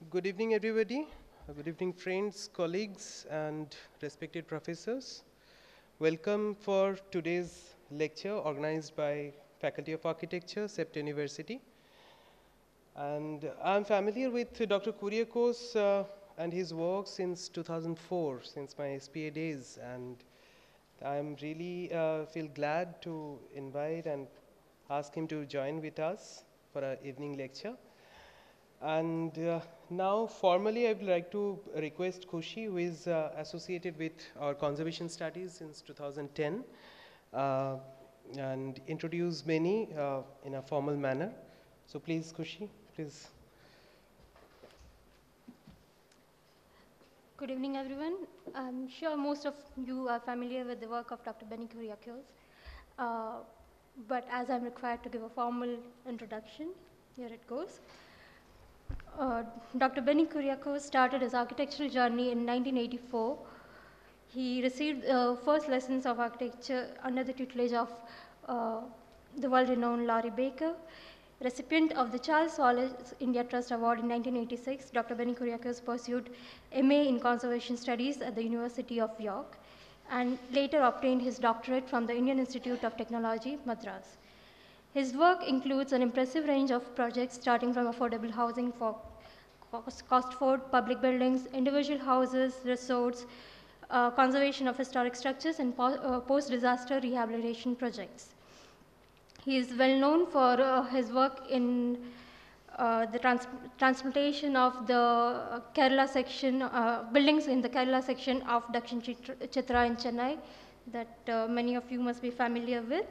Good evening, everybody. Good evening, friends, colleagues, and respected professors. Welcome for today's lecture organized by Faculty of Architecture, CEPT University. And I'm familiar with Dr. Kuriakose and his work since 2004, since my SPA days. And I'm really feel glad to invite and ask him to join with us for our evening lecture. And now formally I would like to request Khushi, who is associated with our conservation studies since 2010, and introduce many in a formal manner. So please, Khushi, please. Good evening, everyone. I'm sure most of you are familiar with the work of Dr. Benny Kuriakose, but as I'm required to give a formal introduction, here it goes. Dr. Benny Kuriakose started his architectural journey in 1984. He received first lessons of architecture under the tutelage of the world-renowned Laurie Baker. Recipient of the Charles Wallace India Trust Award in 1986, Dr. Benny Kuriakose pursued MA in Conservation Studies at the University of York and later obtained his doctorate from the Indian Institute of Technology, Madras. His work includes an impressive range of projects starting from affordable housing for cost-effective public buildings, individual houses, resorts, conservation of historic structures, and post-disaster rehabilitation projects. He is well known for his work in the transplantation of the Kerala section, buildings in the Kerala section of Dakshinachitra in Chennai that many of you must be familiar with.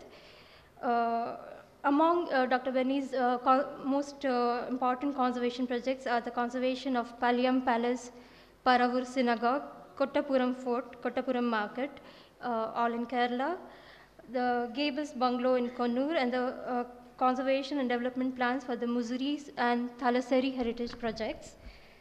Among Dr. Benny's most important conservation projects are the conservation of Palayam Palace, Paravur Synagogue, Kottapuram Fort, Kottapuram Market, all in Kerala, the Gables Bungalow in Kannur, and the conservation and development plans for the Muziris and Harishree Heritage Projects.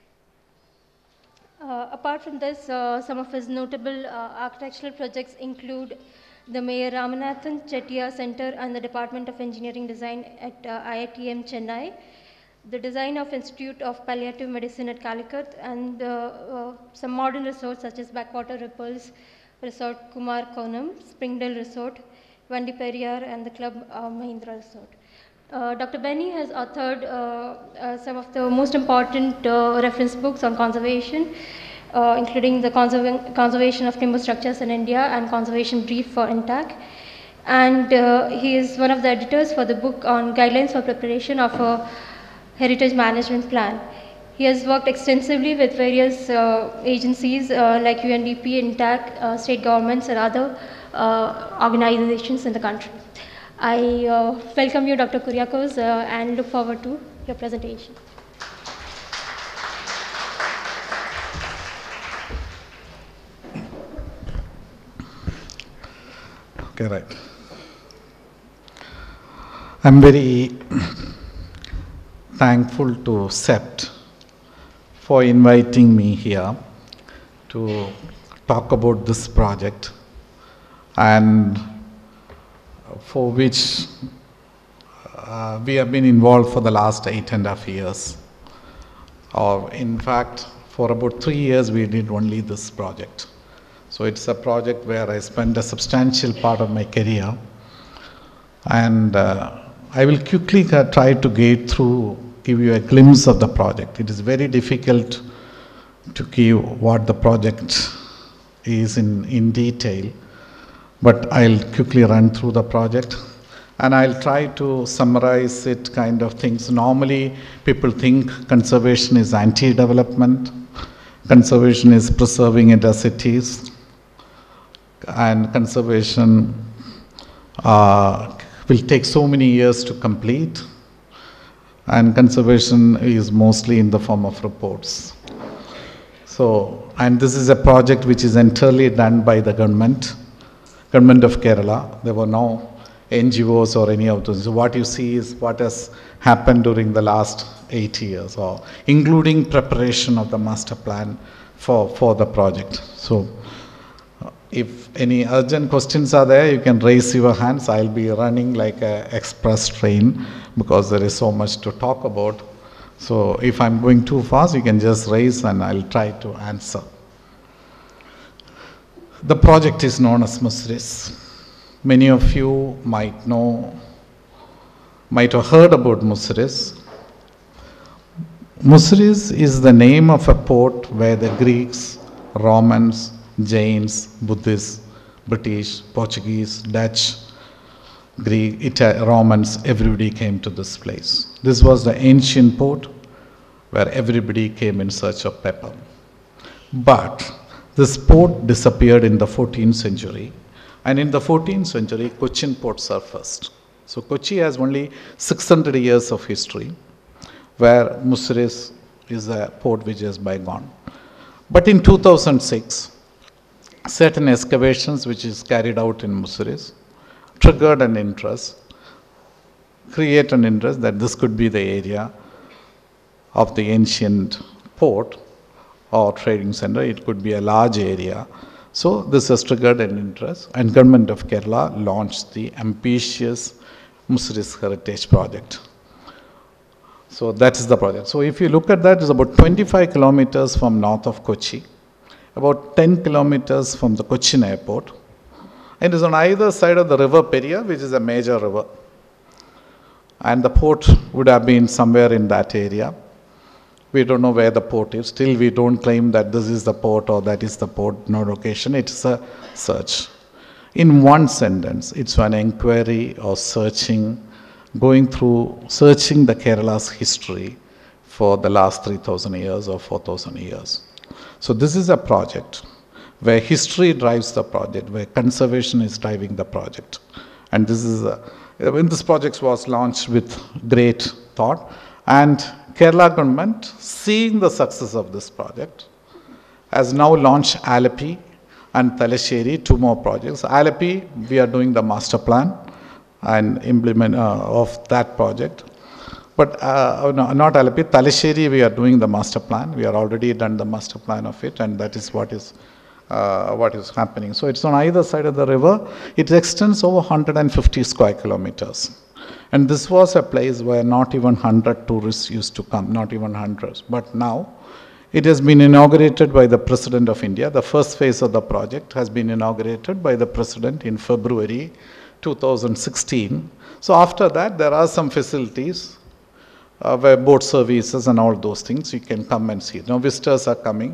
Apart from this, some of his notable architectural projects include the Mayor Ramanathan Chettiar Center and the Department of Engineering Design at IITM Chennai, the design of Institute of Palliative Medicine at Calicut, and some modern resorts such as Backwater Ripples Resort, Kumar Konam, Springdale Resort, Vandiperiyar, and the Club Mahindra Resort. Dr. Benny has authored some of the most important reference books on conservation, including the conservation of timber structures in India and conservation brief for INTAC. And he is one of the editors for the book on guidelines for preparation of a heritage management plan. He has worked extensively with various agencies like UNDP, INTAC, state governments, and other organizations in the country. I welcome you, Dr. Kuriakose, and look forward to your presentation. Okay, right. I'm very thankful to CEPT for inviting me here to talk about this project, and for which we have been involved for the last 8.5 years. Or in fact, for about 3 years we did only this project. So it's a project where I spent a substantial part of my career, and I will quickly try to give you a glimpse of the project. It is very difficult to give what the project is in detail, but I'll quickly run through the project and I'll try to summarize it kind of things. Normally people think conservation is anti-development, conservation is preserving cities, and conservation will take so many years to complete, and conservation is mostly in the form of reports. So, and this is a project which is entirely done by the government of Kerala. There were no NGOs or any of those. So what you see is what has happened during the last 8 years, or including preparation of the master plan for the project. So if any urgent questions are there, you can raise your hands. I'll be running like an express train because there is so much to talk about. So if I'm going too fast, you can just raise and I'll try to answer. The project is known as Muziris. Many of you might have heard about Muziris. Muziris is the name of a port where the Greeks, Romans, Jains, Buddhists, British, Portuguese, Dutch, Greek, Romans, everybody came to this place. This was the ancient port where everybody came in search of pepper. But this port disappeared in the 14th century, and in the 14th century, Cochin port surfaced. So Kochi has only 600 years of history, where Muziris is a port which is bygone. But in 2006, certain excavations which is carried out in Muziris triggered an interest, create an interest that this could be the area of the ancient port or trading center. It could be a large area. So this has triggered an interest, and Government of Kerala launched the ambitious Muziris Heritage Project. So that is the project. So if you look at that, it's about 25 kilometers from north of Kochi, about 10 kilometers from the Cochin airport. It is on either side of the river Periyar, which is a major river. And the port would have been somewhere in that area. We don't know where the port is. Still, we don't claim that this is the port or that is the port, no location. It's a search. In one sentence, it's an inquiry or searching, searching the Kerala's history for the last 3,000 years or 4,000 years. So this is a project where history drives the project, where conservation is driving the project. And this is when this project was launched with great thought, and Kerala government, seeing the success of this project, has now launched Alapi and Thalassery, 2 more projects. Alapi, we are doing the master plan and implement of that project. But no, not Alapi, Thalassery, we are doing the master plan. We are already done the master plan of it, and that is what is happening. So it's on either side of the river. It extends over 150 square kilometers. And this was a place where not even 100 tourists used to come, not even hundreds. But now, it has been inaugurated by the President of India. The first phase of the project has been inaugurated by the President in February 2016. So after that, there are some facilities where boat services and all those things, you can come and see. Now visitors are coming.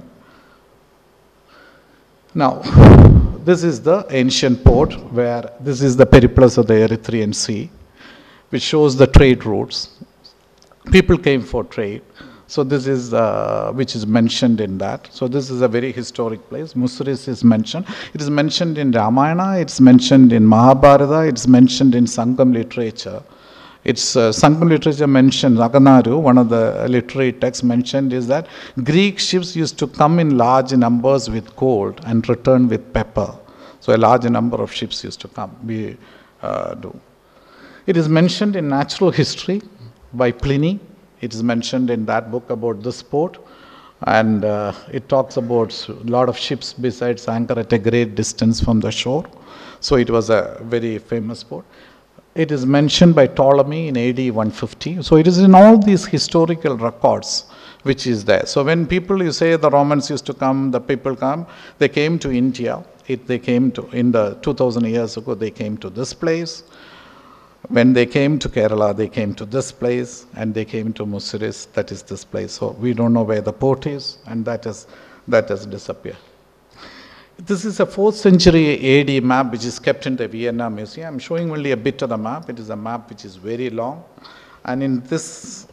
Now, this is the ancient port where this is the periplus of the Erythraean Sea, which shows the trade routes. People came for trade. So this is, which is mentioned in that. So this is a very historic place. Muziris is mentioned. It is mentioned in Ramayana, it's mentioned in Mahabharata, it's mentioned in Sangam literature. It's Sangam literature mentioned, Naganaru, one of the literary texts mentioned is that Greek ships used to come in large numbers with gold and return with pepper. So a large number of ships used to come. We do. It is mentioned in natural history by Pliny. It is mentioned in that book about this port, and it talks about a lot of ships besides anchor at a great distance from the shore. So it was a very famous port. It is mentioned by Ptolemy in AD 150. So it is in all these historical records which is there. So when people, you say the Romans used to come, the people come, they came to India. They came to, in the 2000 years ago, they came to this place. When they came to Kerala, they came to this place, and they came to Muziris, that is this place. So we don't know where the port is, and that has disappeared. This is a 4th century AD map which is kept in the Vienna Museum. I'm showing only a bit of the map. It is a map which is very long. And in this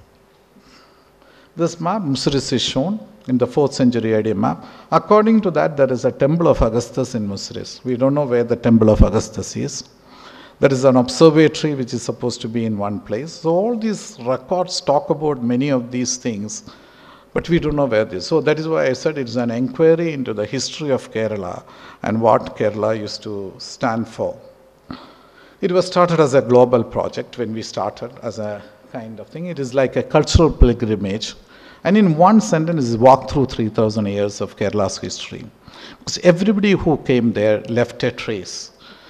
map, Muziris is shown in the 4th century AD map. According to that, there is a temple of Augustus in Muziris. We don't know where the temple of Augustus is. There is an observatory which is supposed to be in one place. So all these records talk about many of these things, but we don't know where this is. So that is why I said it's an inquiry into the history of Kerala and what Kerala used to stand for. It was started as a global project when we started as a kind of thing. It is like a cultural pilgrimage. And in one sentence, is walk through 3,000 years of Kerala's history. Because everybody who came there left a trace.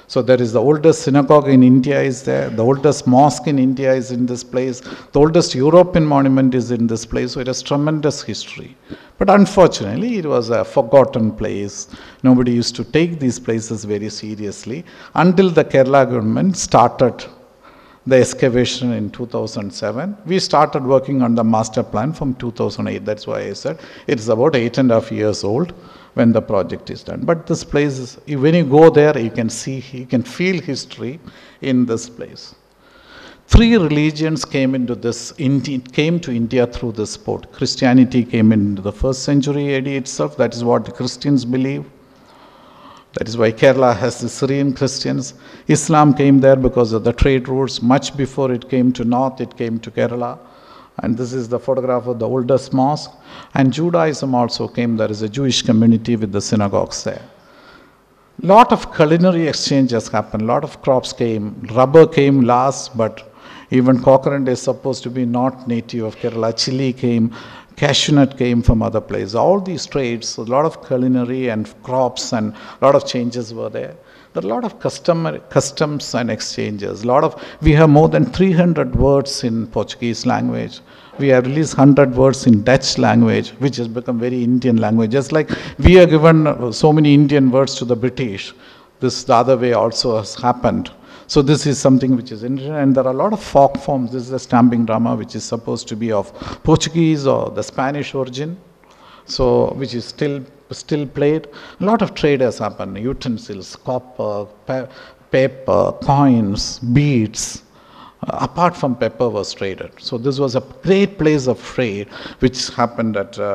So there is the oldest synagogue in India is there, the oldest mosque in India is in this place, the oldest European monument is in this place, so it has tremendous history. But unfortunately, it was a forgotten place. Nobody used to take these places very seriously until the Kerala government started the excavation in 2007. We started working on the master plan from 2008. That's why I said it's about 8.5 years old when the project is done. But this place is, when you go there, you can see, you can feel history in this place. 3 religions came into this, came to India through this port. Christianity came into the 1st century AD itself. That is what the Christians believe. That is why Kerala has the Syrian Christians. Islam came there because of the trade routes. Much before it came to north, it came to Kerala. And this is the photograph of the oldest mosque. And Judaism also came. There is a Jewish community with the synagogues there. Lot of culinary exchanges happened. Lot of crops came. Rubber came last, but even coconut is supposed to be not native of Kerala. Chili came. Cashew nut came from other places. All these trades, so a lot of culinary and crops and a lot of changes were there. There are a lot of customs and exchanges. We have more than 300 words in Portuguese language. We have at least 100 words in Dutch language, which has become very Indian language. Just like we are given so many Indian words to the British, this the other way also has happened. So this is something which is interesting, and there are a lot of folk forms. This is a stamping drama which is supposed to be of Portuguese or the Spanish origin, so which is still played. A lot of trade has happened, utensils, copper, paper, coins, beads. Apart from pepper was traded. So this was a great place of trade which happened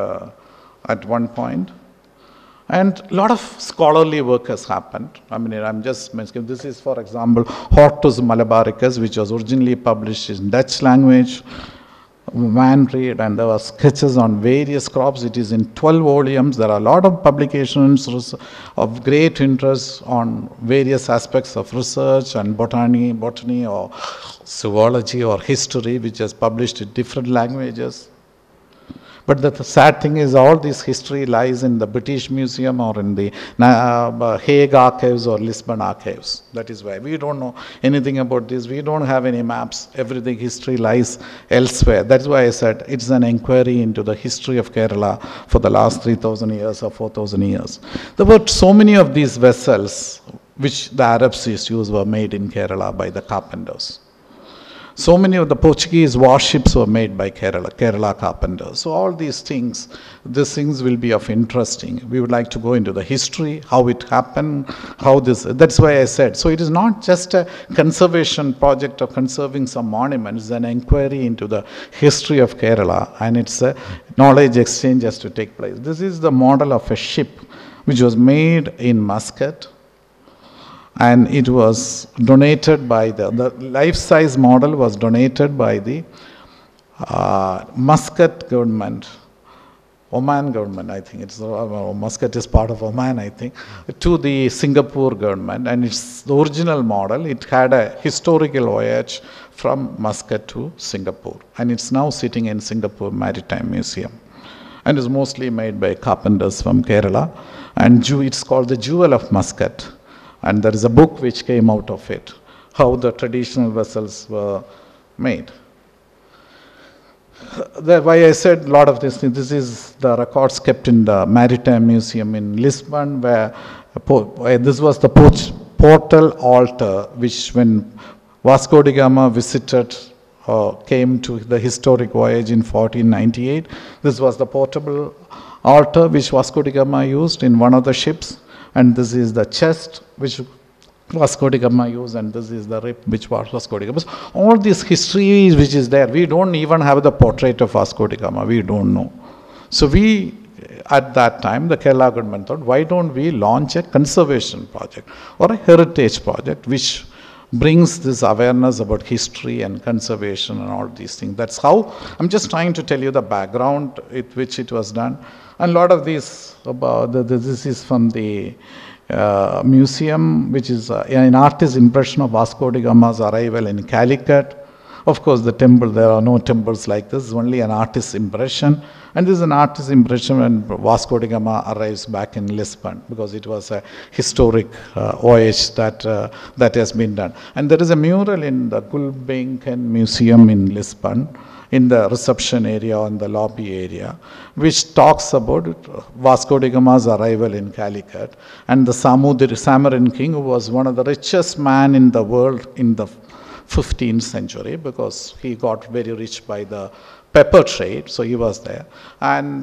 at one point. And a lot of scholarly work has happened. I mean, I'm just mentioning, this is, for example, Hortus Malabaricus, which was originally published in Dutch language, man read, and there were sketches on various crops. It is in 12 volumes. There are a lot of publications of great interest on various aspects of research and botany or zoology or history, which is published in different languages. But the sad thing is all this history lies in the British Museum or in the Hague Archives or Lisbon Archives. That is why we don't know anything about this. We don't have any maps. Everything history lies elsewhere. That's why I said it's an inquiry into the history of Kerala for the last 3,000 years or 4,000 years. There were so many of these vessels which the Arabs used to use were made in Kerala by the carpenters. So many of the Portuguese warships were made by Kerala carpenters. So all these things will be of interesting. We would like to go into the history, how it happened, that's why I said. So it is not just a conservation project of conserving some monuments, it's an inquiry into the history of Kerala, and it's a knowledge exchange has to take place. This is the model of a ship which was made in Muscat. And it was donated by the life-size model was donated by the Muscat government, Oman government, I think. Muscat is part of Oman, I think, to the Singapore government. And it's the original model. It had a historical voyage from Muscat to Singapore. And it's now sitting in Singapore Maritime Museum. And is mostly made by carpenters from Kerala. And it's called the Jewel of Muscat. And there is a book which came out of it, how the traditional vessels were made. Why I said a lot of this is the records kept in the Maritime Museum in Lisbon, where this was the portal altar, which when Vasco da Gama visited came to the historic voyage in 1498, this was the portable altar which Vasco da Gama used in one of the ships. And this is the chest which Vasco da Gama used, and this is the rib which Vasco da Gama. All this history which is there, we don't even have the portrait of Vasco da Gama, we don't know. So at that time, the Kerala government thought, why don't we launch a conservation project or a heritage project which brings this awareness about history and conservation and all these things. That's how, I'm just trying to tell you the background with which it was done. And a lot of this, this is from the museum, which is an artist's impression of Vasco da Gama's arrival in Calicut. Of course, the temple, there are no temples like this, only an artist's impression. And this is an artist's impression when Vasco da Gama arrives back in Lisbon, because it was a historic voyage that has been done. And there is a mural in the Gulbenkian Museum in Lisbon, in the reception area, on the lobby area, which talks about Vasco da Gama's arrival in Calicut and the Samarin king, who was one of the richest men in the world in the 15th century, because he got very rich by the pepper trade, so he was there. And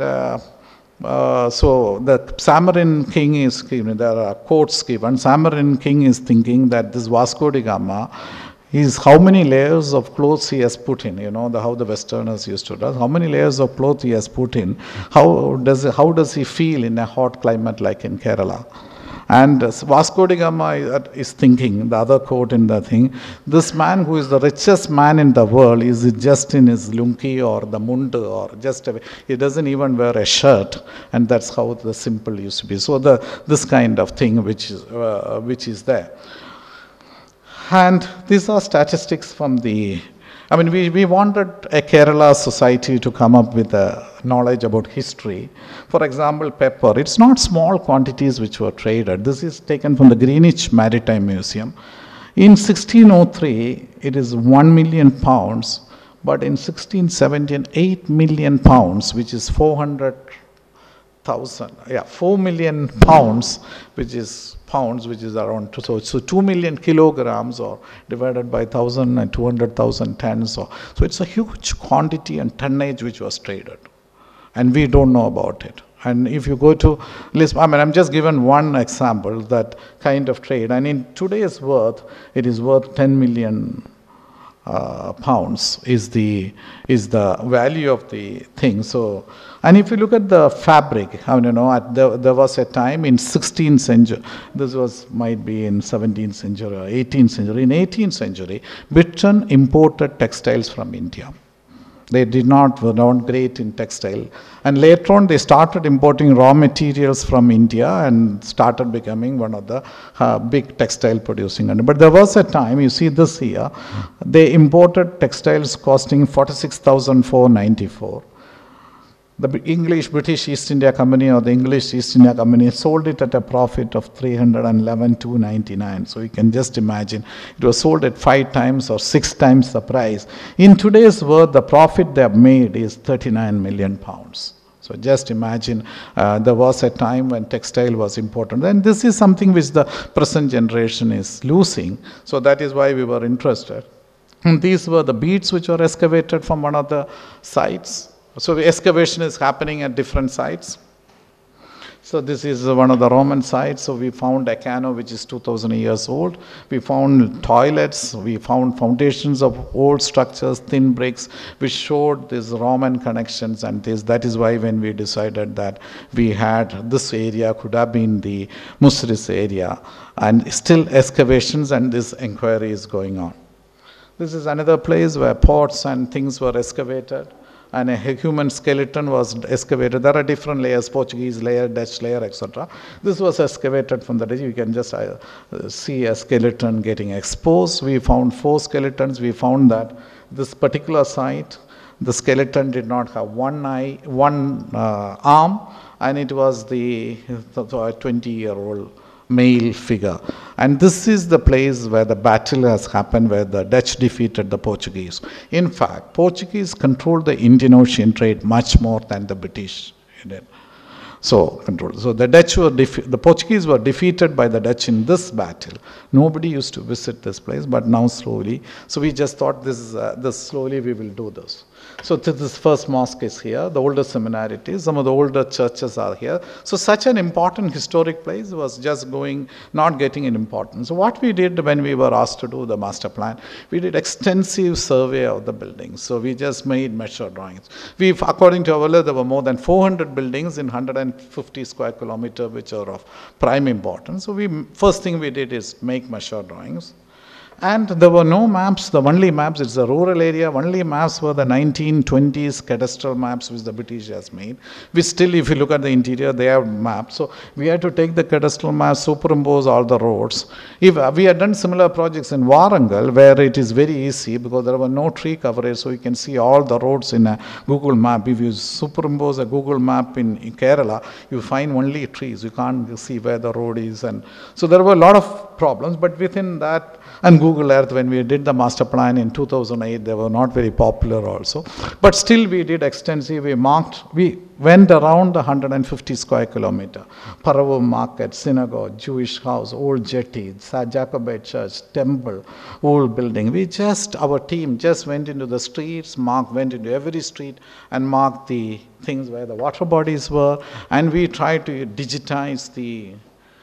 so the Samarin king is given, there are quotes given. Samarin king is thinking that this Vasco da Gama is how many layers of clothes he has put in, how the Westerners used to do, how many layers of clothes he has put in, how does he feel in a hot climate like in Kerala. And Vasco da Gama is thinking, the other quote in the thing, this man who is the richest man in the world is just in his lungi or the mundu, or just, he doesn't even wear a shirt, and that's how the simple used to be. So this kind of thing which is there. And these are statistics from we wanted a Kerala society to come up with a knowledge about history. For example, pepper. It's not small quantities which were traded. This is taken from the Greenwich Maritime Museum. In 1603, it is 1 million pounds, but in 1617, 8 million pounds, which is 4 million pounds, which is around, so 2 million kilograms, or divided by 1,000 and 200,000 tons. So it's a huge quantity and tonnage which was traded, and we don't know about it. And if you go to Lisbon, I'm just given one example, that kind of trade, and in today's worth, it is worth 10 million pounds is the value of the thing. So, and if you look at the fabric, there was a time in 16th century, this might be in 17th century or 18th century. In 18th century, Britain imported textiles from India. They were not great in textile. And later on, they started importing raw materials from India and started becoming one of the big textile producing countries. But there was a time, you see this here, they imported textiles costing 46,494. The British East India Company, or the English East India Company, sold it at a profit of 311,299. So you can just imagine, it was sold at 5 times or 6 times the price. In today's world, the profit they have made is 39 million pounds. So just imagine, there was a time when textile was important. And this is something which the present generation is losing. So that is why we were interested. And these were the beads which were excavated from one of the sites. So the excavation is happening at different sites. So this is one of the Roman sites. So we found a cano which is 2,000 years old. We found toilets. We found foundations of old structures, thin bricks, which showed these Roman connections. And that is why when we decided that we had this area could have been the Muziris area. And still excavations and this inquiry is going on. This is another place where pots and things were excavated, and a human skeleton was excavated. There are different layers, Portuguese layer, Dutch layer, etc. This was excavated from the Dutch. You can just see a skeleton getting exposed. We found 4 skeletons. We found that this particular site, the skeleton did not have one arm, and it was the 20-year-old male figure. And this is the place where the battle has happened, where the Dutch defeated the Portuguese. In fact, Portuguese controlled the Indian Ocean trade much more than the British did. So the Portuguese were defeated by the Dutch in this battle. Nobody used to visit this place, but now slowly. So we just thought this slowly we will do this. So this first mosque is here, the older seminary it is, some of the older churches are here. So such an important historic place was just not getting an importance. So what we did when we were asked to do the master plan, we did extensive survey of the buildings. So we just made measure drawings. According to our list, there were more than 400 buildings in 150 square kilometer which are of prime importance. So first thing we did is make measure drawings. And there were no maps, the only maps, it's a rural area, only maps were the 1920s cadastral maps which the British has made. Which still, if you look at the interior, they have maps. So we had to take the cadastral maps, superimpose all the roads. If we had done similar projects in Warangal, where it is very easy because there were no tree coverage, so you can see all the roads in a Google map. If you superimpose a Google map in Kerala, you find only trees. You can't see where the road is. And so there were a lot of problems, but within that, and Google Earth, when we did the master plan in 2008, they were not very popular also. But still we did extensive, we went around the 150 square kilometer. Paravu Market, synagogue, Jewish house, old jetty, Jacobite church, temple, old building. Our team just went into the streets, went into every street and marked the things where the water bodies were. And we tried to digitize the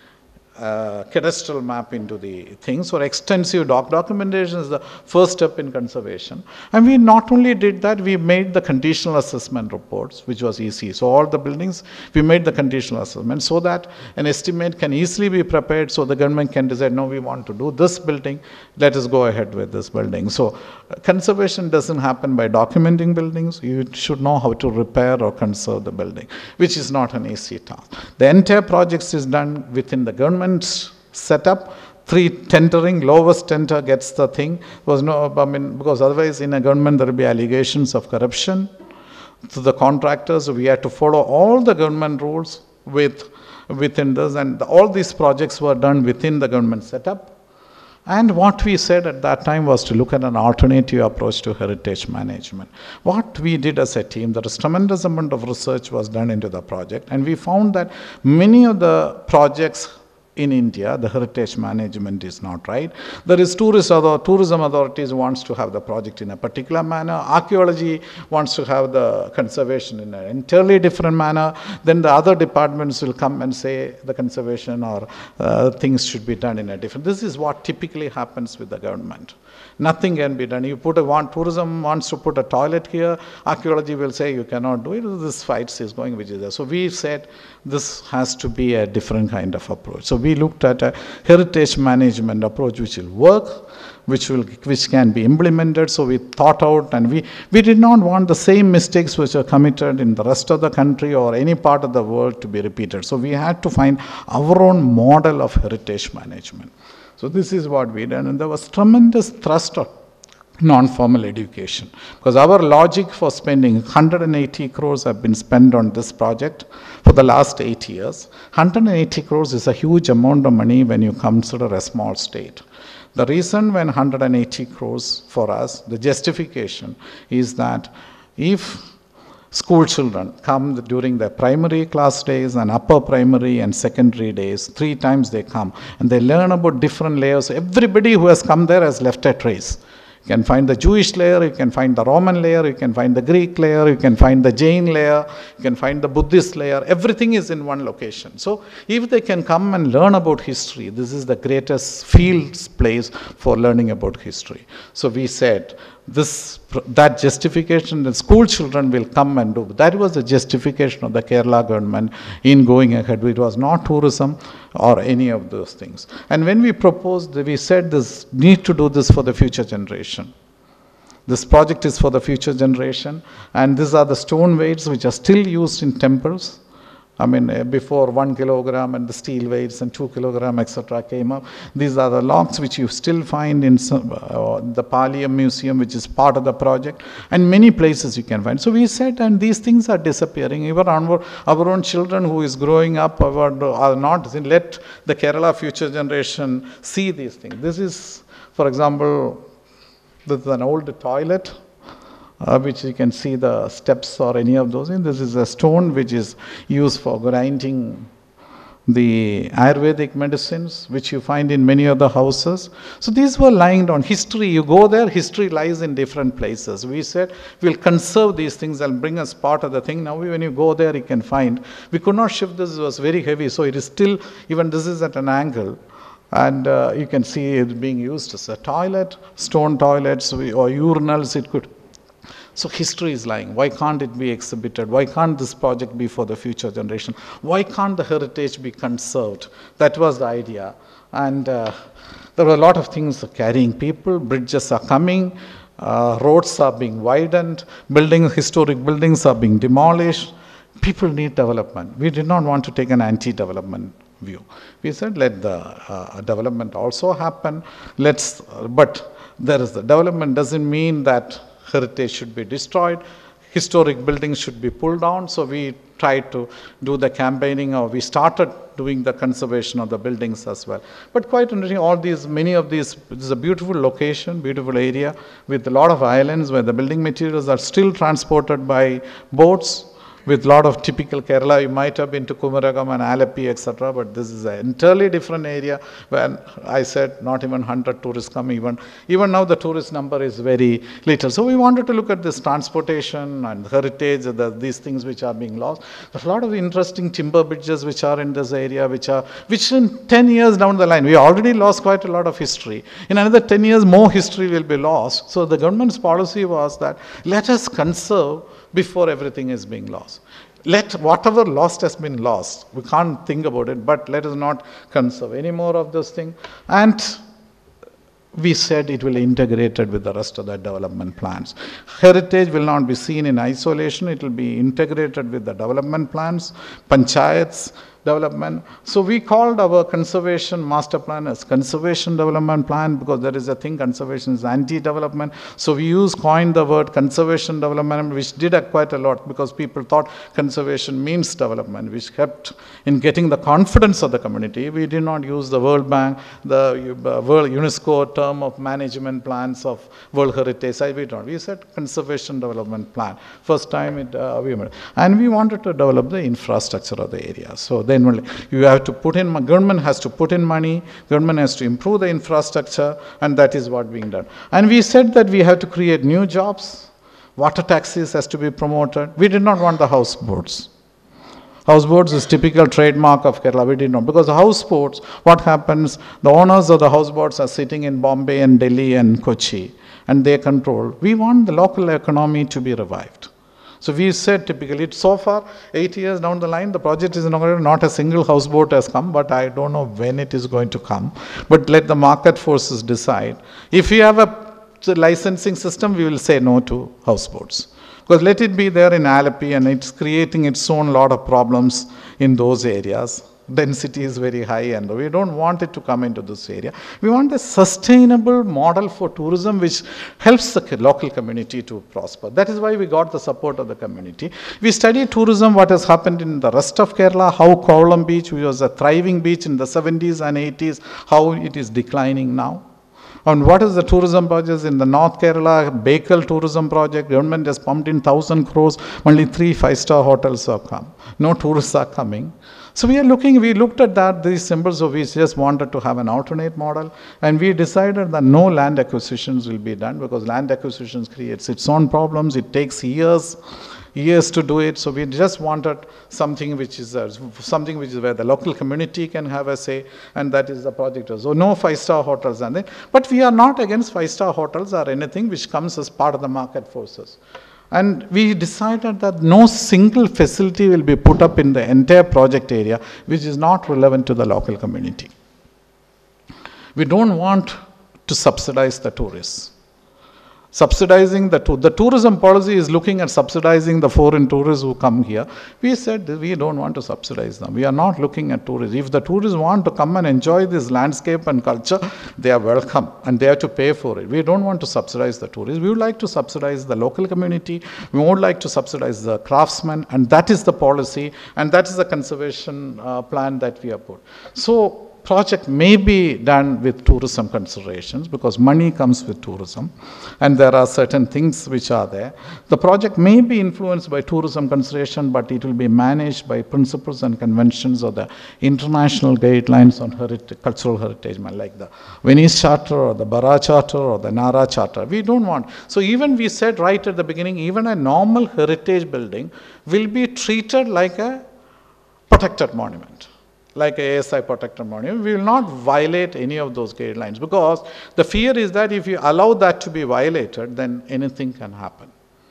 cadastral map into the things. So extensive documentation is the first step in conservation. And we not only did that, we made the conditional assessment reports, which was easy. So all the buildings, we made the conditional assessment so that an estimate can easily be prepared, so the government can decide, no, we want to do this building, let us go ahead with this building. So conservation doesn't happen by documenting buildings. You should know how to repair or conserve the building, which is not an easy task. The entire project is done within the government setup, 3 tendering, lowest tender gets the thing. Because otherwise in a government there will be allegations of corruption to the contractors. So we had to follow all the government rules within this, and all these projects were done within the government setup. And what we said at that time was to look at an alternative approach to heritage management. What we did as a team, there was tremendous amount of research was done into the project, and we found that many of the projects in India, the heritage management is not right. There is tourism authorities wants to have the project in a particular manner. Archaeology wants to have the conservation in an entirely different manner. Then the other departments will come and say the conservation or things should be done in a different. This is what typically happens with the government. Nothing can be done. You tourism wants to put a toilet here, archaeology will say you cannot do it. This fight is going, which is there. So we said this has to be a different kind of approach. So we looked at a heritage management approach which will work, which can be implemented. So we thought out, and we did not want the same mistakes which are committed in the rest of the country or any part of the world to be repeated. So we had to find our own model of heritage management. So this is what we did, and there was tremendous thrust on non-formal education, because our logic for spending 180 crores have been spent on this project for the last 8 years. 180 crores is a huge amount of money when you consider a small state. The reason when 180 crores for us, the justification is that if school children come during their primary class days and upper primary and secondary days, 3 times they come and they learn about different layers. Everybody who has come there has left a trace. You can find the Jewish layer, you can find the Roman layer, you can find the Greek layer, you can find the Jain layer, you can find the Buddhist layer. Everything is in one location. So if they can come and learn about history, this is the greatest field place for learning about history. So we said, that justification, the school children will come and do. That was the justification of the Kerala government in going ahead. It was not tourism or any of those things. And when we proposed, we said this need to do this for the future generation. This project is for the future generation, and these are the stone weights which are still used in temples. Before 1 kilogram and the steel weights and 2 kilogram, etc. came up. These are the logs which you still find in the Pallium Museum, which is part of the project, and many places you can find. So we said, and these things are disappearing. Even our own children who is growing up are not, let the Kerala future generation see these things. This is, for example, this is an old toilet. Which you can see the steps or any of those. And this is a stone which is used for grinding the Ayurvedic medicines, which you find in many other houses. So these were lying down. History, you go there, history lies in different places. We said, we'll conserve these things and bring us part of the thing. Now when you go there, you can find. We could not shift this, it was very heavy. So it is still, even this is at an angle. And you can see it being used as a toilet, stone toilets or urinals, it could. So history is lying. Why can't it be exhibited? Why can't this project be for the future generation? Why can't the heritage be conserved? That was the idea. And the There were a lot of things carrying people, bridges are coming, roads are being widened, historic buildings are being demolished. People need development. We did not want to take an anti-development view. We said, let the development also happen. But there is the development doesn't mean that heritage should be destroyed. Historic buildings should be pulled down. So we tried to do the campaigning, or we started doing the conservation of the buildings as well. But quite interesting, many of these, this is a beautiful location, beautiful area with a lot of islands where the building materials are still transported by boats, with a lot of typical Kerala. You might have been to Kumaragam and Alapi, etc., but this is an entirely different area where I said not even 100 tourists come. Even now the tourist number is very little. So we wanted to look at this transportation and heritage, these things which are being lost. There's a lot of interesting timber bridges which are in this area, which in 10 years down the line, we already lost quite a lot of history. In another 10 years, more history will be lost. So the government's policy was that let us conserve before everything is being lost. Let whatever lost has been lost. We can't think about it, but let us not conserve any more of this thing. And we said it will be integrated with the rest of the development plans. Heritage will not be seen in isolation. It will be integrated with the development plans, panchayats, development. So we called our conservation master plan as conservation development plan, because there is a thing, conservation is anti-development. So we coined the word conservation development, which did quite a lot, because people thought conservation means development, which helped in getting the confidence of the community. We did not use the World Bank, the World UNESCO term of management plans of World Heritage. We said conservation development plan. First time we made. And we wanted to develop the infrastructure of the area. So then you have to put in, government has to put in money, government has to improve the infrastructure, and that is what being done. And we said that we have to create new jobs, water taxis has to be promoted. We did not want the houseboats. Houseboats is typical trademark of Kerala. We did not, because the houseboats, what happens, the owners of the houseboats are sitting in Bombay and Delhi and Kochi, and they control. We want the local economy to be revived. So we said typically, so far, 8 years down the line, the project is not a single houseboat has come, but I don't know when it is going to come. But let the market forces decide. If we have a licensing system, we will say no to houseboats. Because let it be there in Alapi, and it's creating its own lot of problems in those areas. Density is very high, and we don't want it to come into this area. We want a sustainable model for tourism which helps the local community to prosper. That is why we got the support of the community. We studied tourism, what has happened in the rest of Kerala, how Kovalam Beach, which was a thriving beach in the 70s and 80s, how it is declining now. And what is the tourism projects in the North Kerala, Baker tourism project, government has pumped in 1,000 crores, only 3 5-star hotels have come. No tourists are coming. So we looked at these symbols, so we just wanted to have an alternate model, and we decided that no land acquisitions will be done, because land acquisitions creates its own problems. It takes years to do it. So we just wanted something which is where the local community can have a say, and that is the project. So no 5-star hotels, but we are not against 5-star hotels or anything which comes as part of the market forces. And we decided that no single facility will be put up in the entire project area which is not relevant to the local community. We don't want to subsidize the tourists. Subsidizing the tourism policy is looking at subsidizing the foreign tourists who come here. We said we don't want to subsidize them. We are not looking at tourists. If the tourists want to come and enjoy this landscape and culture, they are welcome, and they have to pay for it. We don't want to subsidize the tourists. We would like to subsidize the local community. We would like to subsidize the craftsmen, and that is the policy, and that is the conservation plan that we have put. So project may be done with tourism considerations, because money comes with tourism, and there are certain things which are there. The project may be influenced by tourism consideration, but it will be managed by principles and conventions of the international guidelines on cultural heritage, like the Venice Charter or the Bara Charter or the Nara Charter. We don't want. So even we said right at the beginning, even a normal heritage building will be treated like a protected monument, like a ASI protected monument. We will not violate any of those guidelines, because the fear is that if you allow that to be violated, then anything can happen.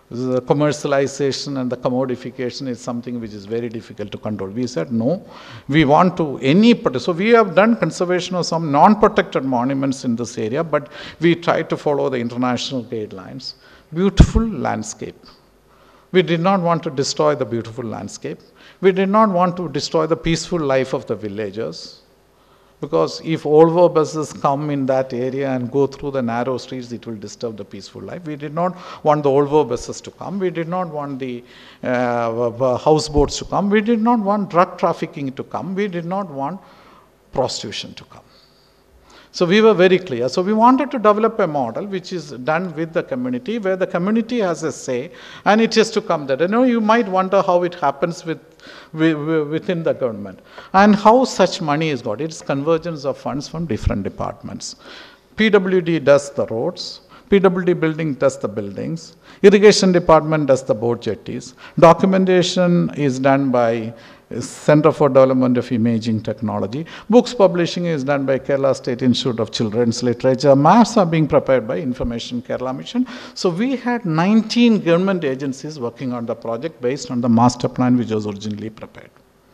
The commercialization and the commodification is something which is very difficult to control. We said no, we want to so we have done conservation of some non-protected monuments in this area, but we try to follow the international guidelines. Beautiful landscape. We did not want to destroy the beautiful landscape. We did not want to destroy the peaceful life of the villagers. Because if Volvo buses come in that area and go through the narrow streets, it will disturb the peaceful life. We did not want the Volvo buses to come. We did not want the houseboats to come. We did not want drug trafficking to come. We did not want prostitution to come. So we were very clear. So we wanted to develop a model which is done with the community, where the community has a say, and it has to come there. You might wonder how it happens within the government and how such money is got. It's convergence of funds from different departments. PWD does the roads. PWD building does the buildings. Irrigation department does the boat jetties. Documentation is done by Center for Development of Imaging Technology. Books publishing is done by Kerala State Institute of Children's Literature. Maps are being prepared by Information Kerala Mission. So we had 19 government agencies working on the project based on the master plan which was originally prepared.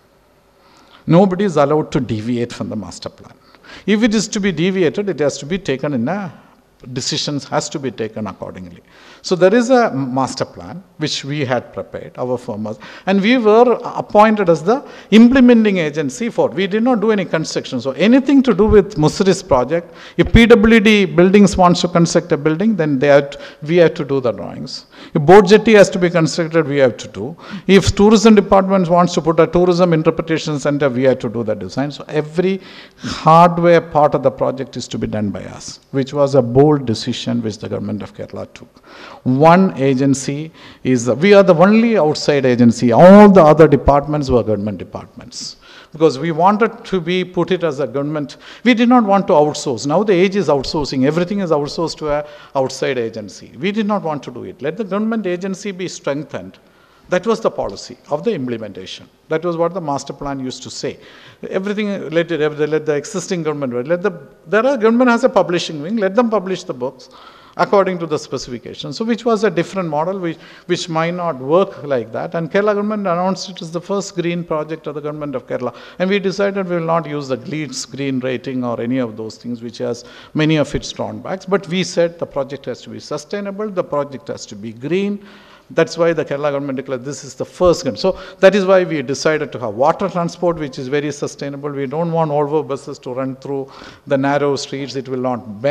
Nobody is allowed to deviate from the master plan. If it is to be deviated, it has to be taken in a decisions has to be taken accordingly. So there is a master plan which we had prepared, our firm was, and we were appointed as the implementing agency for. We did not do any construction. So anything to do with Muziris project, if PWD buildings wants to construct a building, then we have to do the drawings. If boat jetty has to be constructed, we have to do. If tourism department wants to put a tourism interpretation center, we have to do the design. So every hardware part of the project is to be done by us, which was a bold decision which the government of Kerala took. One agency we are the only outside agency. All the other departments were government departments. Because we wanted to put it as a government. We did not want to outsource. Now the age is outsourcing. Everything is outsourced to an outside agency. We did not want to do it. Let the government agency be strengthened. That was the policy of the implementation. That was what the master plan used to say. Everything, let the existing government, government has a publishing wing, let them publish the books according to the specifications. So which was a different model which might not work like that. And Kerala government announced it as the first green project of the government of Kerala. And we decided we will not use the green rating or any of those things which has many of its drawbacks. But we said the project has to be sustainable, the project has to be green. That's why the Kerala government declared this is the first gun. So that is why we decided to have water transport, which is very sustainable. We don't want Volvo buses to run through the narrow streets. They will not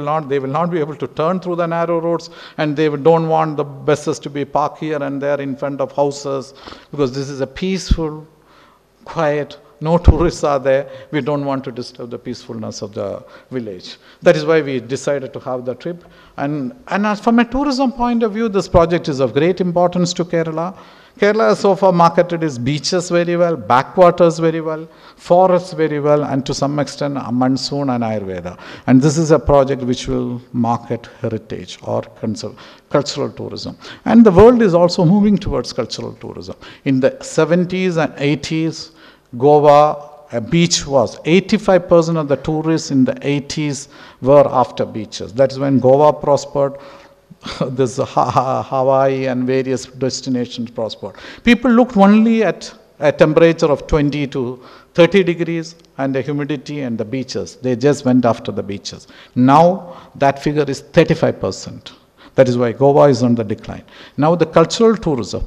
be able to turn through the narrow roads, and they don't want the buses to be parked here and there in front of houses, because this is a peaceful, quiet, no tourists are there. We don't want to disturb the peacefulness of the village. That is why we decided to have the trip. And as from a tourism point of view, this project is of great importance to Kerala. Kerala has so far marketed its beaches very well, backwaters very well, forests very well, and to some extent monsoon and Ayurveda. And this is a project which will market heritage or cultural tourism. And the world is also moving towards cultural tourism. In the 70s and 80s, Goa, a beach was 85% of the tourists in the 80s were after beaches. That is when Goa prospered. This Hawaii and various destinations prospered. People looked only at a temperature of 20 to 30 degrees and the humidity and the beaches. They just went after the beaches. Now that figure is 35%. That is why Goa is on the decline. Now the cultural tourism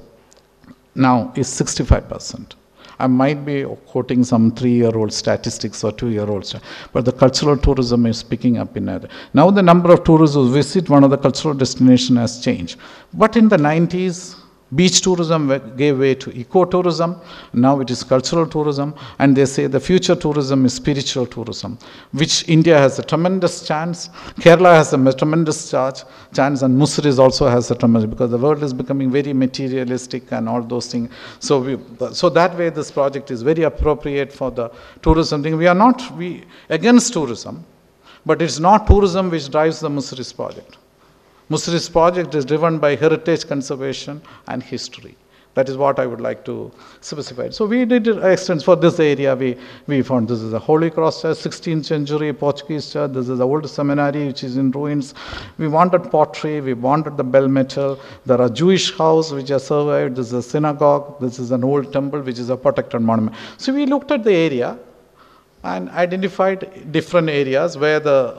now is 65%. I might be quoting some 3-year-old statistics or 2-year-old, but the cultural tourism is picking up in other. Now the number of tourists who visit one of the cultural destinations has changed. But in the 90s, beach tourism gave way to ecotourism. Now it is cultural tourism, and they say the future tourism is spiritual tourism, which India has a tremendous chance. Kerala has a tremendous chance, and Muziris also has a tremendous, because the world is becoming very materialistic and all those things. So that way this project is very appropriate for the tourism thing. We are not against tourism, but it's not tourism which drives the Muziris project. Muziris project is driven by heritage conservation and history. That is what I would like to specify. So we did extents for this area. We found this is a Holy Cross Church, 16th century Portuguese church. This is the old seminary which is in ruins. We wanted pottery. We wanted the bell metal. There are Jewish house which has survived. This is a synagogue. This is an old temple which is a protected monument. So we looked at the area and identified different areas where the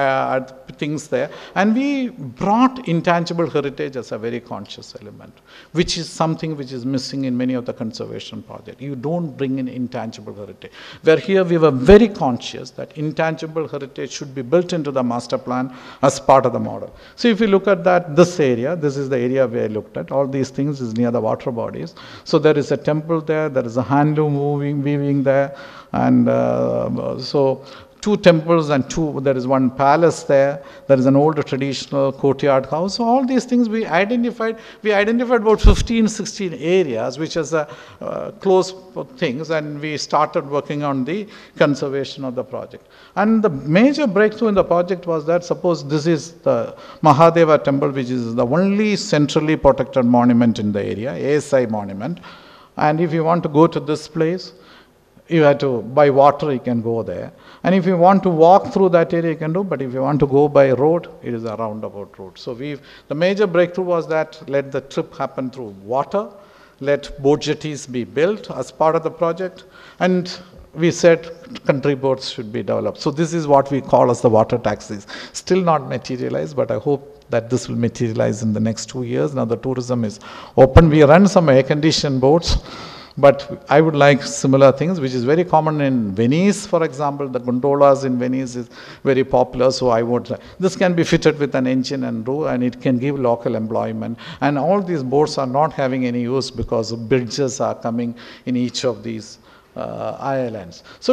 things there, and we brought intangible heritage as a very conscious element, which is something which is missing in many of the conservation projects. You don't bring in intangible heritage. Where here we were very conscious that intangible heritage should be built into the master plan as part of the model. So if you look at that, this area, this is the area where I looked at. All these things is near the water bodies. So there is a temple there, there is a handloom weaving there, and so 2 temples and there is 1 palace there. There is an old traditional courtyard house. So all these things we identified. We identified about 15, 16 areas which is close things, and we started working on the conservation of the project. And the major breakthrough in the project was that, suppose this is the Mahadeva temple, which is the only centrally protected monument in the area, ASI monument. And if you want to go to this place, you have to, by water you can go there. And if you want to walk through that area, you can do, but if you want to go by road, it is a roundabout road. So the major breakthrough was that let the trip happen through water, let boat jetties be built as part of the project, and we said country boats should be developed. So this is what we call as the water taxis. Still not materialized, but I hope that this will materialize in the next 2 years. Now the tourism is open. We run some air-conditioned boats, but I would like similar things, which is very common in Venice, for example. The gondolas in Venice is very popular, so this can be fitted with an engine and row, and it can give local employment. And all these boats are not having any use because bridges are coming in each of these islands. So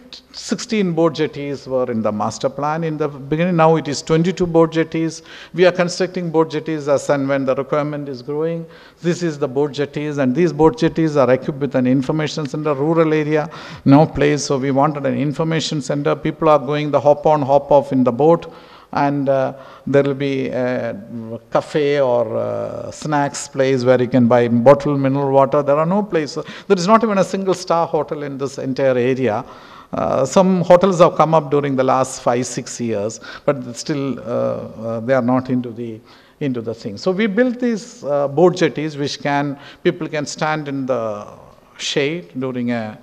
16 boat jetties were in the master plan in the beginning. Now it is 22 boat jetties. We are constructing boat jetties as and when the requirement is growing. This is the boat jetties, and these boat jetties are equipped with an information center. Rural area, no place, so we wanted an information center. People are going the hop on, hop off in the boat. And there will be a cafe or snacks place where you can buy bottled mineral water. There are no places. There is not even a single star hotel in this entire area. Some hotels have come up during the last 5-6 years, but still they are not into the thing. So we built these boat jetties which people can stand in the shade during a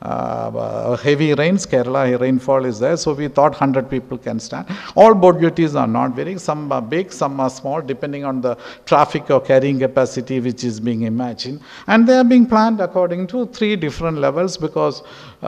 heavy rains. Kerala rainfall is there, so we thought 100 people can stand. All boat jetties are not very, some are big, some are small, depending on the traffic or carrying capacity which is being imagined. And they are being planned according to 3 different levels, because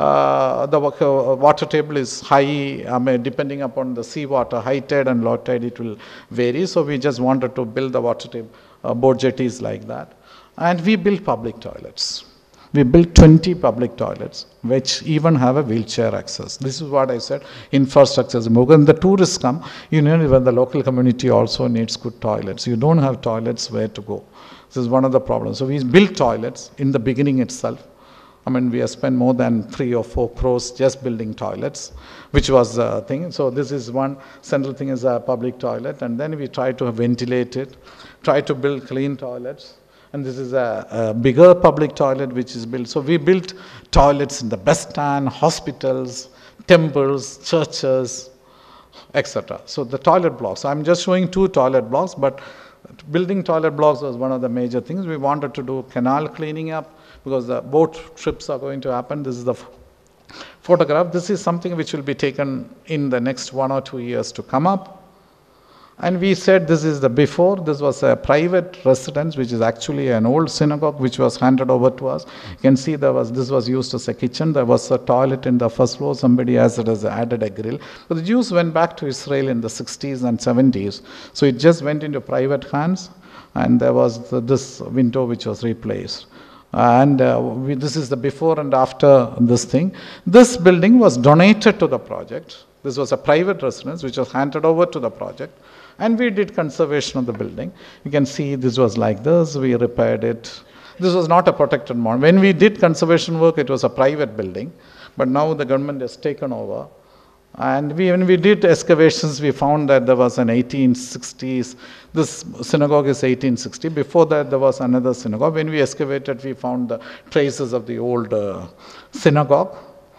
the water table is high, depending upon the sea water, high tide and low tide, it will vary. So we just wanted to build the water table, boat jetties like that. And we built public toilets. We built 20 public toilets, which even have a wheelchair access. This is what I said, infrastructure is more. When the tourists come, when the local community also needs good toilets. You don't have toilets where to go. This is one of the problems. So we built toilets in the beginning itself. We have spent more than 3 or 4 crores just building toilets, which was the thing. So this is one central thing, is a public toilet. And then we try to ventilate it, try to build clean toilets. And this is a bigger public toilet which is built. So we built toilets in the best stand, hospitals, temples, churches, etc. So the toilet blocks. I'm just showing 2 toilet blocks, but building toilet blocks was one of the major things. We wanted to do canal cleaning up because the boat trips are going to happen. This is the photograph. This is something which will be taken in the next 1 or 2 years to come up. And we said this is the before. This was a private residence, which is actually an old synagogue, which was handed over to us. You can see this was used as a kitchen. There was a toilet in the first floor. Somebody has added a grill. But the Jews went back to Israel in the 60s and 70s. So it just went into private hands. And there was this window which was replaced. And this is the before and after this thing. This building was donated to the project. This was a private residence which was handed over to the project. And we did conservation of the building. You can see this was like this. We repaired it. This was not a protected monument. When we did conservation work, it was a private building. But now the government has taken over And when we did excavations, we found that there was an 1860s, this synagogue is 1860. Before that, there was another synagogue. When we excavated, we found the traces of the old synagogue.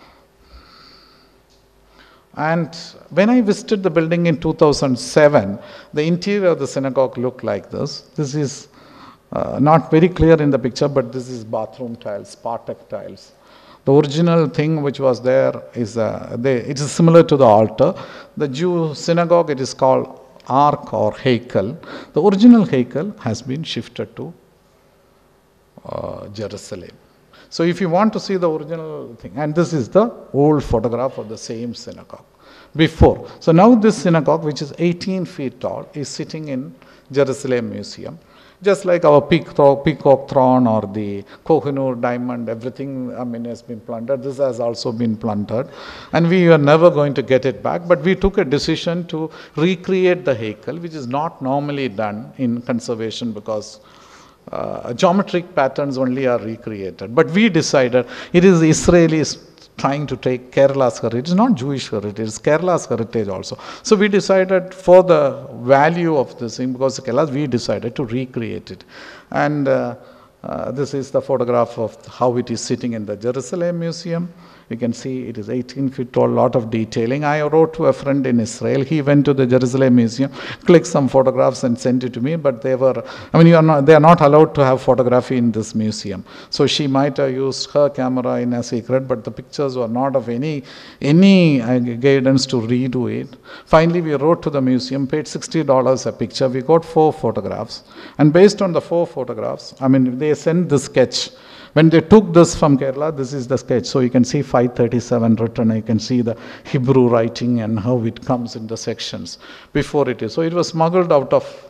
And when I visited the building in 2007, the interior of the synagogue looked like this. This is not very clear in the picture, but this is bathroom tiles, Spartak tiles. The original thing which was there is, it is similar to the altar. The Jew synagogue, it is called Ark or Heikel. The original Heikel has been shifted to Jerusalem. So if you want to see the original thing, and this is the old photograph of the same synagogue before. So now this synagogue, which is 18 feet tall, is sitting in Jerusalem Museum. Just like our peacock throne or the Kohinoor diamond, everything has been plundered. This has also been plundered. And we are never going to get it back. But we took a decision to recreate the Heikel, which is not normally done in conservation because geometric patterns only are recreated. But we decided it is the Israelis trying to take Kerala's heritage, not Jewish heritage, it's Kerala's heritage also. So we decided for the value of this thing, because Kerala, we decided to recreate it. And this is the photograph of how it is sitting in the Jerusalem Museum. You can see it is 18 feet tall, lot of detailing. I wrote to a friend in Israel. He went to the Jerusalem Museum, clicked some photographs and sent it to me, but they were, they are not allowed to have photography in this museum. So she might have used her camera in a secret, but the pictures were not of any guidance to redo it. Finally, we wrote to the museum, paid $60 a picture. We got 4 photographs. And based on the 4 photographs, they sent the sketch. When they took this from Kerala, this is the sketch. So you can see 537 written. You can see the Hebrew writing and how it comes in the sections before it is. So it was smuggled out of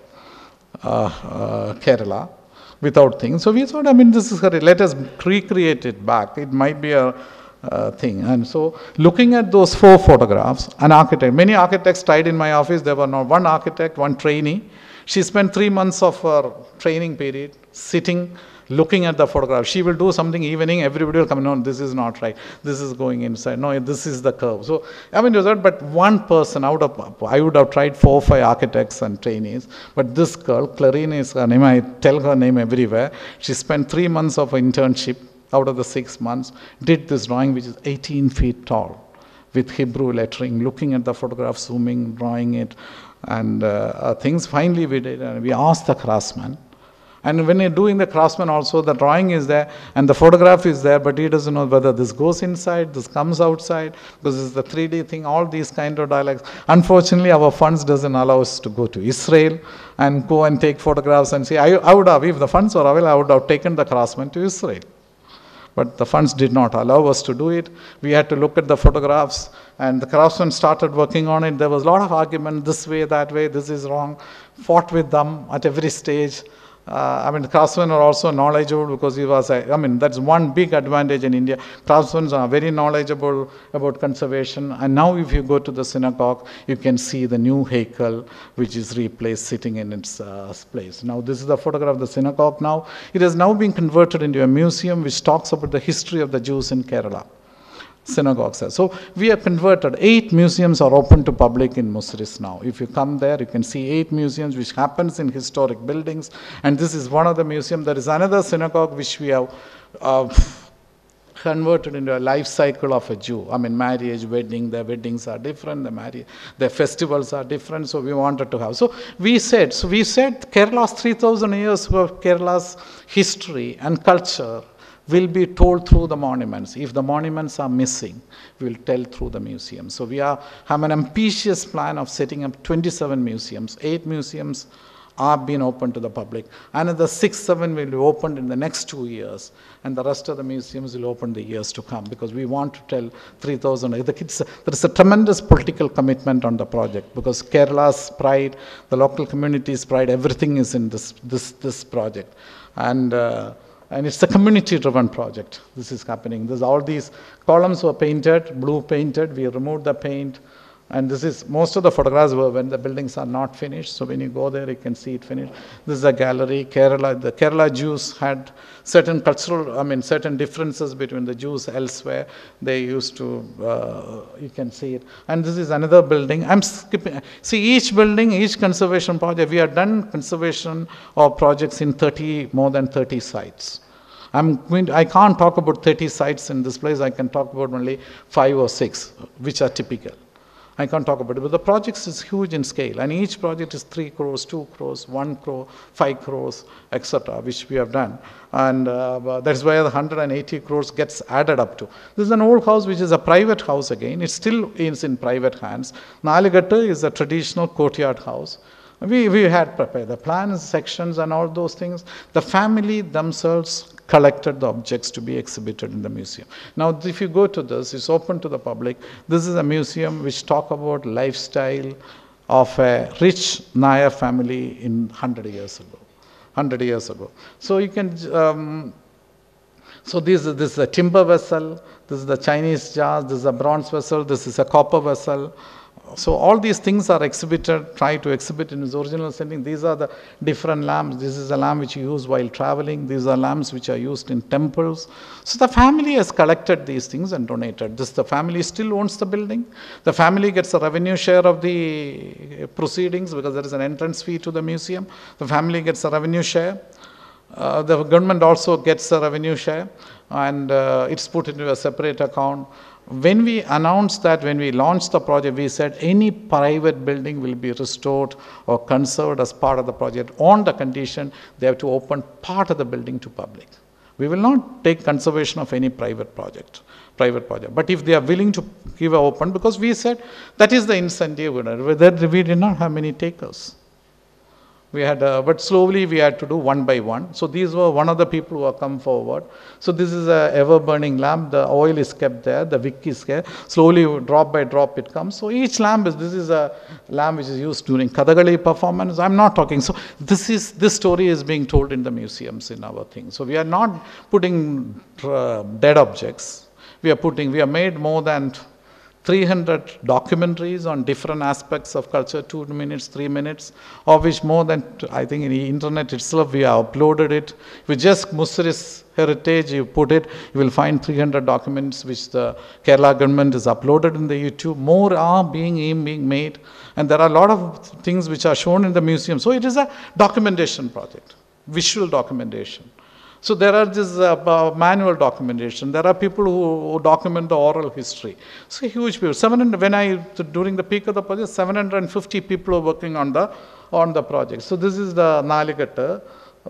Kerala without things. So we thought, this is let us recreate it back. It might be a thing. And so looking at those 4 photographs, an architect, many architects tried in my office. There were not one architect, one trainee. She spent 3 months of her training period sitting, looking at the photograph. She will do something evening, everybody will come, no, this is not right, this is going inside, no, this is the curve. So, but one person out of, I would have tried 4 or 5 architects and trainees, but this girl, Clarine is her name, I tell her name everywhere. She spent 3 months of internship out of the 6 months, did this drawing which is 18 feet tall with Hebrew lettering, looking at the photograph, zooming, drawing it, and things. Finally we did, and we asked the craftsman. And when you're doing the craftsman also, the drawing is there and the photograph is there, but he doesn't know whether this goes inside, this comes outside, because it's the 3D thing, all these kind of dialects. Unfortunately, our funds doesn't allow us to go to Israel and go and take photographs and say, I would have, if the funds were available, I would have taken the craftsman to Israel. But the funds did not allow us to do it. We had to look at the photographs, and the craftsman started working on it. There was a lot of argument, this way, that way, this is wrong. Fought with them at every stage. The craftsmen are also knowledgeable because he was, that's one big advantage in India. Craftsmen are very knowledgeable about conservation. And now if you go to the synagogue, you can see the new Heikel, which is replaced, sitting in its place. Now this is the photograph of the synagogue now. It has now been converted into a museum which talks about the history of the Jews in Kerala. Synagogues. So we have converted 8 museums are open to public in Muziris now. If you come there, you can see 8 museums which happens in historic buildings, and this is one of the museums. There is another synagogue which we have converted into a life cycle of a Jew. Marriage, wedding, their weddings are different, their festivals are different, so we wanted to have. So we said Kerala's 3,000 years of Kerala's history and culture will be told through the monuments. If the monuments are missing, we will tell through the museum. So we have an ambitious plan of setting up 27 museums. 8 museums are being opened to the public. Another 6-7 will be opened in the next 2 years. And the rest of the museums will open the years to come, because we want to tell 3,000. There is a tremendous political commitment on the project, because Kerala's pride, the local community's pride, everything is in this project. And it's a community-driven project. This is happening. All these columns were painted, blue painted. We removed the paint. And this is, most of the photographs were when the buildings are not finished. So when you go there, you can see it finished. This is a gallery. Kerala, the Kerala Jews had certain cultural, certain differences between the Jews elsewhere. They used to, you can see it. And this is another building. I'm skipping. See, each building, each conservation project, we have done conservation or projects in more than 30 sites. I can't talk about 30 sites in this place. I can talk about only 5 or 6, which are typical. I can't talk about it, but the projects is huge in scale, and each project is 3 crores, 2 crores, 1 crore, 5 crores, etc., which we have done. And that's why the 180 crores gets added up to. This is an old house, which is a private house again. It still is in private hands. Naligattu is a traditional courtyard house. We had prepared the plans, sections, and all those things. The family themselves collected the objects to be exhibited in the museum. Now, if you go to this, it's open to the public. This is a museum which talk about lifestyle of a rich Nair family in 100 years ago. 100 years ago. So you can, so this is a timber vessel, this is the Chinese jars, this is a bronze vessel, this is a copper vessel. So all these things are exhibited, try to exhibit in its original setting. These are the different lamps. This is a lamp which you use while traveling. These are lamps which are used in temples. So the family has collected these things and donated. The family still owns the building. The family gets a revenue share of the proceedings because there is an entrance fee to the museum. The family gets a revenue share. The government also gets a revenue share, and it's put into a separate account. When we announced that, when we launched the project, we said any private building will be restored or conserved as part of the project on the condition they have to open part of the building to public. We will not take conservation of any private project. But if they are willing to give open, because we said that is the incentive, we did not have many takers. We had, but slowly we had to do one by one. So these were one of the people who have come forward. So this is a ever-burning lamp. The oil is kept there. The wick is there. Slowly, drop by drop, it comes. So each lamp is. This is a lamp which is used during Kathakali performance. I'm not talking. So this story is being told in the museums in our thing. So we are not putting dead objects. We have made more than 300 documentaries on different aspects of culture, 2 minutes, 3 minutes, of which more than, I think in the internet itself, we have uploaded it. If you just Muziris Heritage, you put it, you will find 300 documents which the Kerala government is uploaded in the YouTube. More are being made, and there are a lot of things which are shown in the museum. So it is a documentation project, visual documentation. So there are this manual documentation. There are people who document the oral history. So huge people. During the peak of the project, 750 people are working on the project. So this is the Naligattu,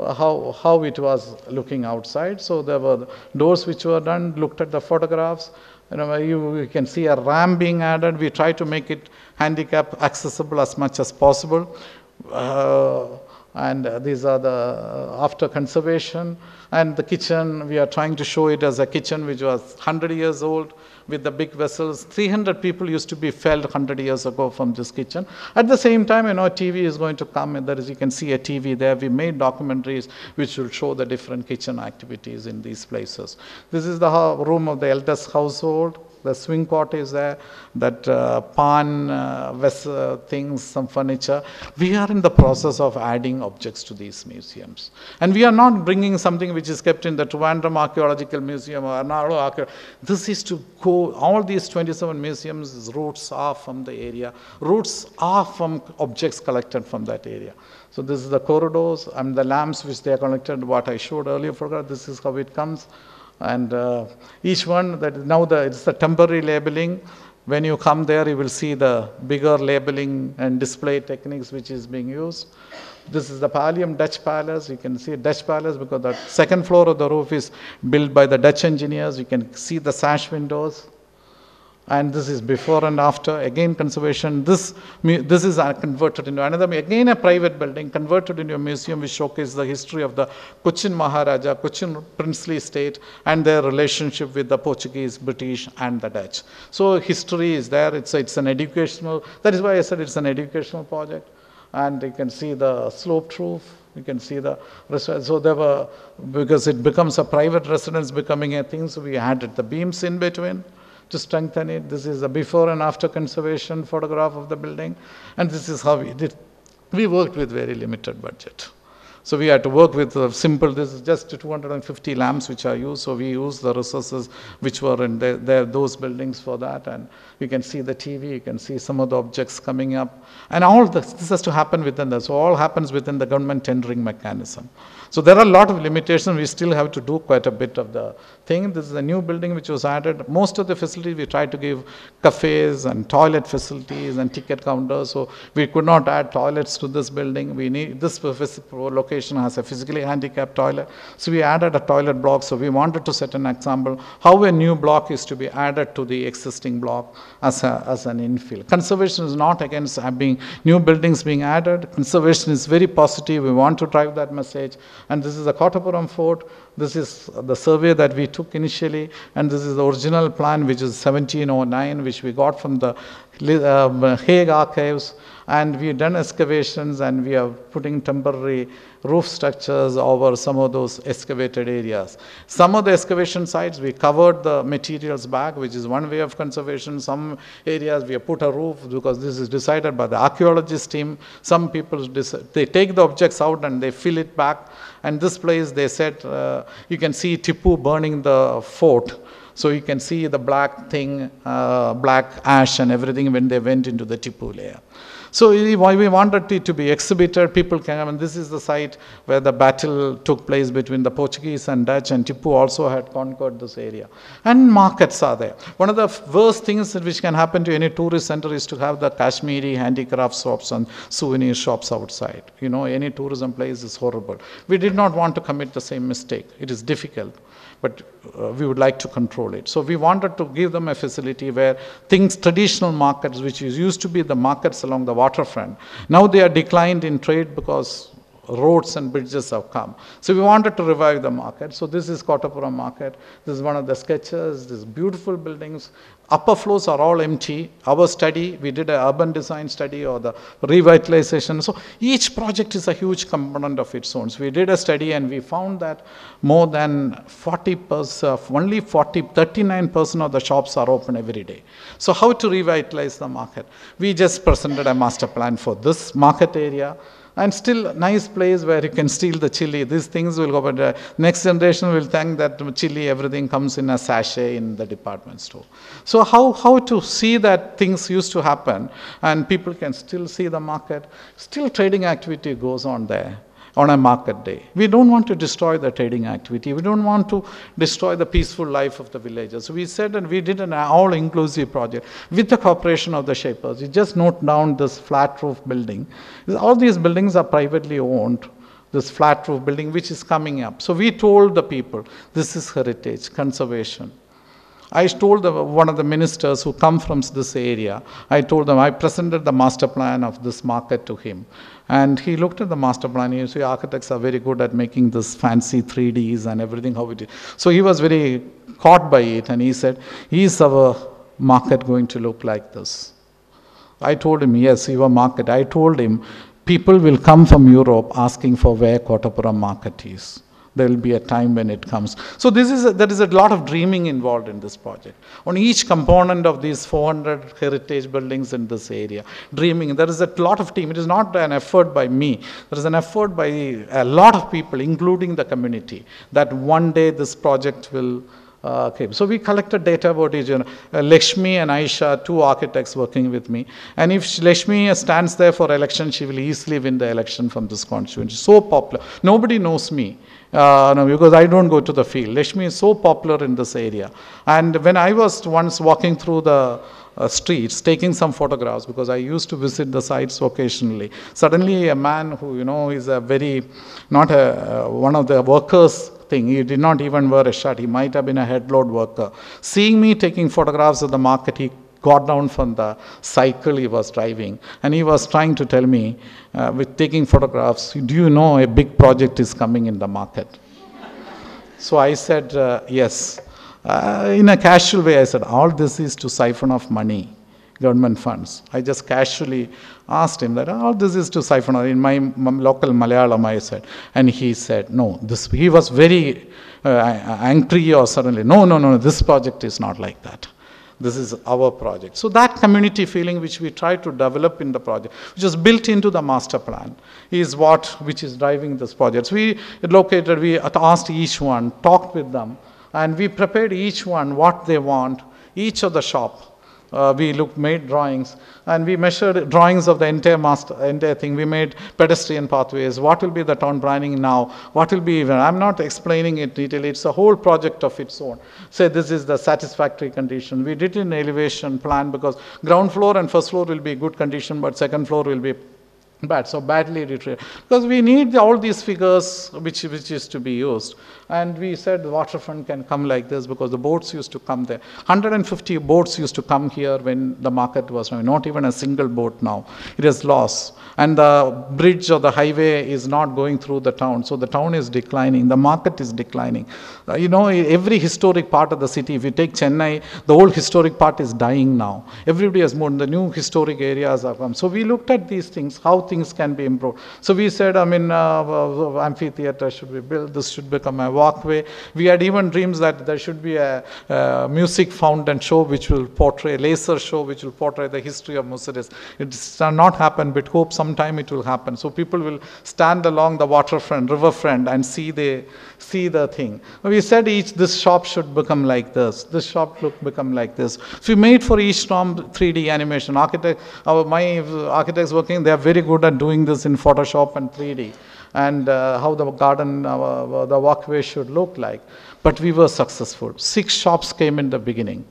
how it was looking outside. So there were doors which were done. Looked at the photographs. You can see a ramp being added. We try to make it handicap accessible as much as possible. And these are the after conservation. And the kitchen, we are trying to show it as a kitchen which was 100 years old with the big vessels. 300 people used to be felled 100 years ago from this kitchen. At the same time, TV is going to come, and you can see a TV there. We made documentaries which will show the different kitchen activities in these places. This is the room of the eldest household. The swing cot is there, that vessel things, some furniture. We are in the process of adding objects to these museums. And we are not bringing something which is kept in the Trivandrum Archaeological Museum or Arnardo Archaeological. This is to go, all these 27 museums, roots are from the area. Roots are from objects collected from that area. So this is the corridors and the lamps which they are collected, what I showed earlier. This is how it comes. And each one, it's the temporary labeling. When you come there, you will see the bigger labeling and display techniques which is being used. This is the Pallium Dutch Palace. You can see Dutch Palace because the second floor of the roof is built by the Dutch engineers. You can see the sash windows. And this is before and after, again conservation. This is converted into another, again a private building, converted into a museum which showcases the history of the Cochin Maharaja, Cochin princely state, and their relationship with the Portuguese, British, and the Dutch. So history is there. It's an educational, that is why I said it's an educational project. And you can see the sloped roof. You can see the, so there were, because it becomes a private residence becoming a thing, so we added the beams in between. to strengthen it. This is a before and after conservation photograph of the building, and this is how we did. We worked with very limited budget. So we had to work with simple, this is just 250 lamps which are used, so we use the resources which were in those buildings for that, and you can see the TV, you can see some of the objects coming up, and all this has to happen within that, so all happens within the government tendering mechanism. So there are a lot of limitations, we still have to do quite a bit of the thing. This is a new building which was added. Most of the facilities we tried to give cafes and toilet facilities and ticket counters, so we could not add toilets to this building. We need, this location has a physically handicapped toilet, so we added a toilet block. So we wanted to set an example how a new block is to be added to the existing block as an infill. Conservation is not against having new buildings being added. Conservation is very positive. We want to drive that message. And this is the Kottapuram Fort. This is the survey that we took initially, and this is the original plan, which is 1709, which we got from the Hague archives, and we've done excavations, and we are putting temporary roof structures over some of those excavated areas. Some of the excavation sites, we covered the materials back, which is one way of conservation. Some areas we have put a roof, because this is decided by the archaeologist team. Some people, they take the objects out and they fill it back. And this place, they said, you can see Tipu burning the fort. So you can see the black thing, black ash and everything when they went into the Tipu layer. So we wanted it to be exhibited. People can, I mean, this is the site where the battle took place between the Portuguese and Dutch, and Tipu also had conquered this area. And markets are there. One of the worst things which can happen to any tourist center is to have the Kashmiri handicraft shops and souvenir shops outside. You know, any tourism place is horrible. We did not want to commit the same mistake. It is difficult, but we would like to control it. So we wanted to give them a facility where things, traditional markets, which used to be the markets along the waterfront, now they are declined in trade because roads and bridges have come. So we wanted to revive the market. So this is Kottapuram market. This is one of the sketches. These beautiful buildings. Upper floors are all empty. Our study, we did an urban design study or the revitalization. So each project is a huge component of its own. So we did a study and we found that more than 40%, only 39% of the shops are open every day. So how to revitalize the market? We just presented a master plan for this market area. And still a nice place where you can steal the chili. These things will go, but the next generation will think that chili, everything comes in a sachet in the department store. So how to see that things used to happen and people can still see the market, still trading activity goes on there on a market day. We don't want to destroy the trading activity. We don't want to destroy the peaceful life of the villagers. So we said, and we did an all-inclusive project with the cooperation of the shapers. You just note down this flat roof building. All these buildings are privately owned, this flat roof building which is coming up. So we told the people, this is heritage, conservation. I told one of the ministers who come from this area, I told them, I presented the master plan of this market to him. And he looked at the master plan. You see, architects are very good at making this fancy 3Ds and everything, how it is. So he was very caught by it, and he said, is our market going to look like this? I told him, yes, your market. I told him, people will come from Europe asking for where Kottapuram market is. There will be a time when it comes. So there is a lot of dreaming involved in this project. On each component of these 400 heritage buildings in this area, dreaming. There is a lot of team. It is not an effort by me. There is an effort by a lot of people, including the community, that one day this project will so we collected data about each. Lakshmi and Aisha, two architects working with me. And if Lakshmi stands there for election, she will easily win the election from this constituency. So popular. Nobody knows me. No, because I don't go to the field. Lakshmi is so popular in this area. And when I was once walking through the streets, taking some photographs, because I used to visit the sites occasionally, suddenly a man who, you know, is a very, not a, one of the workers thing, he did not even wear a shirt, he might have been a headload worker. Seeing me taking photographs of the market, he got down from the cycle he was driving, and he was trying to tell me, with taking photographs, do you know a big project is coming in the market? So I said, yes. In a casual way, I said, all this is to siphon off money, government funds. I just casually asked him that, all this is to siphon off. In my local Malayalam, I said, and he said, no, he was very angry or suddenly, no, this project is not like that. This is our project. So that community feeling which we try to develop in the project, which is built into the master plan, is which is driving this project. So we asked each one, talked with them, and we prepared each one what they want, each of the shop. Made drawings, and we measured drawings of the entire thing. We made pedestrian pathways. What will be the town planning now? What will be even? I'm not explaining it in detail. It's a whole project of its own. Say this is the satisfactory condition. We did an elevation plan because ground floor and first floor will be good condition, but second floor will be bad, so badly retrieved. Because we need all these figures which is to be used. And we said the waterfront can come like this because the boats used to come there. 150 boats used to come here when the market was not even a single boat now. It is lost. And the bridge or the highway is not going through the town. So the town is declining. The market is declining. Every historic part of the city, if you take Chennai, the old historic part is dying now. Everybody has moved. The new historic areas are come. So we looked at these things, how things can be improved. So we said, amphitheater should be built. This should become a walkway. We had even dreams that there should be a music fountain show which will portray, laser show which will portray the history of Muziris. It's not happened, but hope sometime it will happen. So people will stand along the waterfront, riverfront, and see the thing. We said this shop should become like this. This shop should become like this. So we made for each storm 3D animation. My architects working, they are very good at doing this in Photoshop and 3D. And how the garden, the walkway should look like. But we were successful. 6 shops came in the beginning.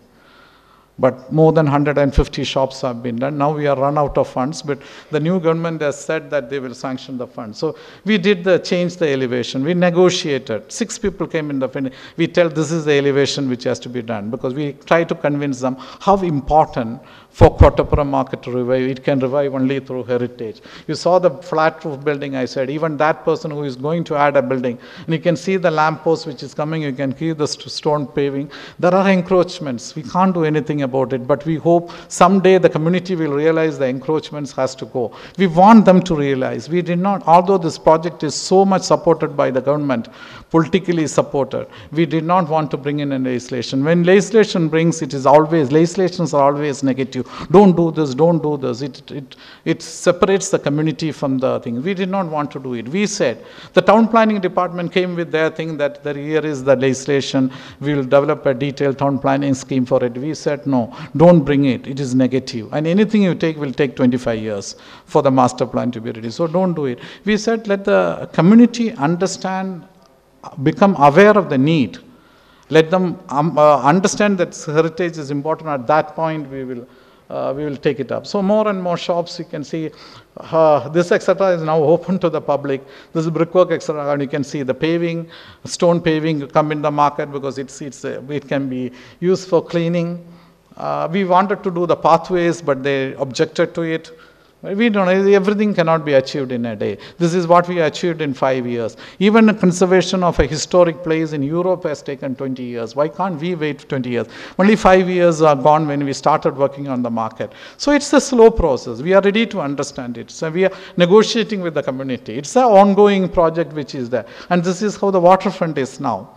But more than 150 shops have been done. Now we are run out of funds, but the new government has said that they will sanction the funds. So we change the elevation. We negotiated. 6 people came in the finish. We tell this is the elevation which has to be done because we try to convince them how important for Kottapuram market to revive. It can revive only through heritage. You saw the flat roof building, I said, even that person who is going to add a building, and you can see the lamp post which is coming, you can see the stone paving. There are encroachments. We can't do anything about it, but we hope someday the community will realize the encroachments has to go. We want them to realize. We did not, although this project is so much supported by the government, politically supported, we did not want to bring in a legislation. When legislation brings, legislations are always negative. Don't do this, don't do this. It separates the community from the thing. We did not want to do it. We said, the town planning department came with their thing that here is the legislation. We will develop a detailed town planning scheme for it. We said, no, don't bring it. It is negative. And anything you take will take 25 years for the master plan to be ready. So don't do it. We said, let the community understand, become aware of the need. Let them understand that heritage is important. At that point, we will take it up. So more and more shops, you can see this etc. is now open to the public. This is brickwork etc. And you can see the paving, stone paving come in the market because it can be used for cleaning. We wanted to do the pathways, but they objected to it. We don't know, everything cannot be achieved in a day. This is what we achieved in 5 years. Even the conservation of a historic place in Europe has taken 20 years. Why can't we wait 20 years? Only 5 years are gone when we started working on the market. So it's a slow process. We are ready to understand it. So we are negotiating with the community. It's an ongoing project which is there. And this is how the waterfront is now.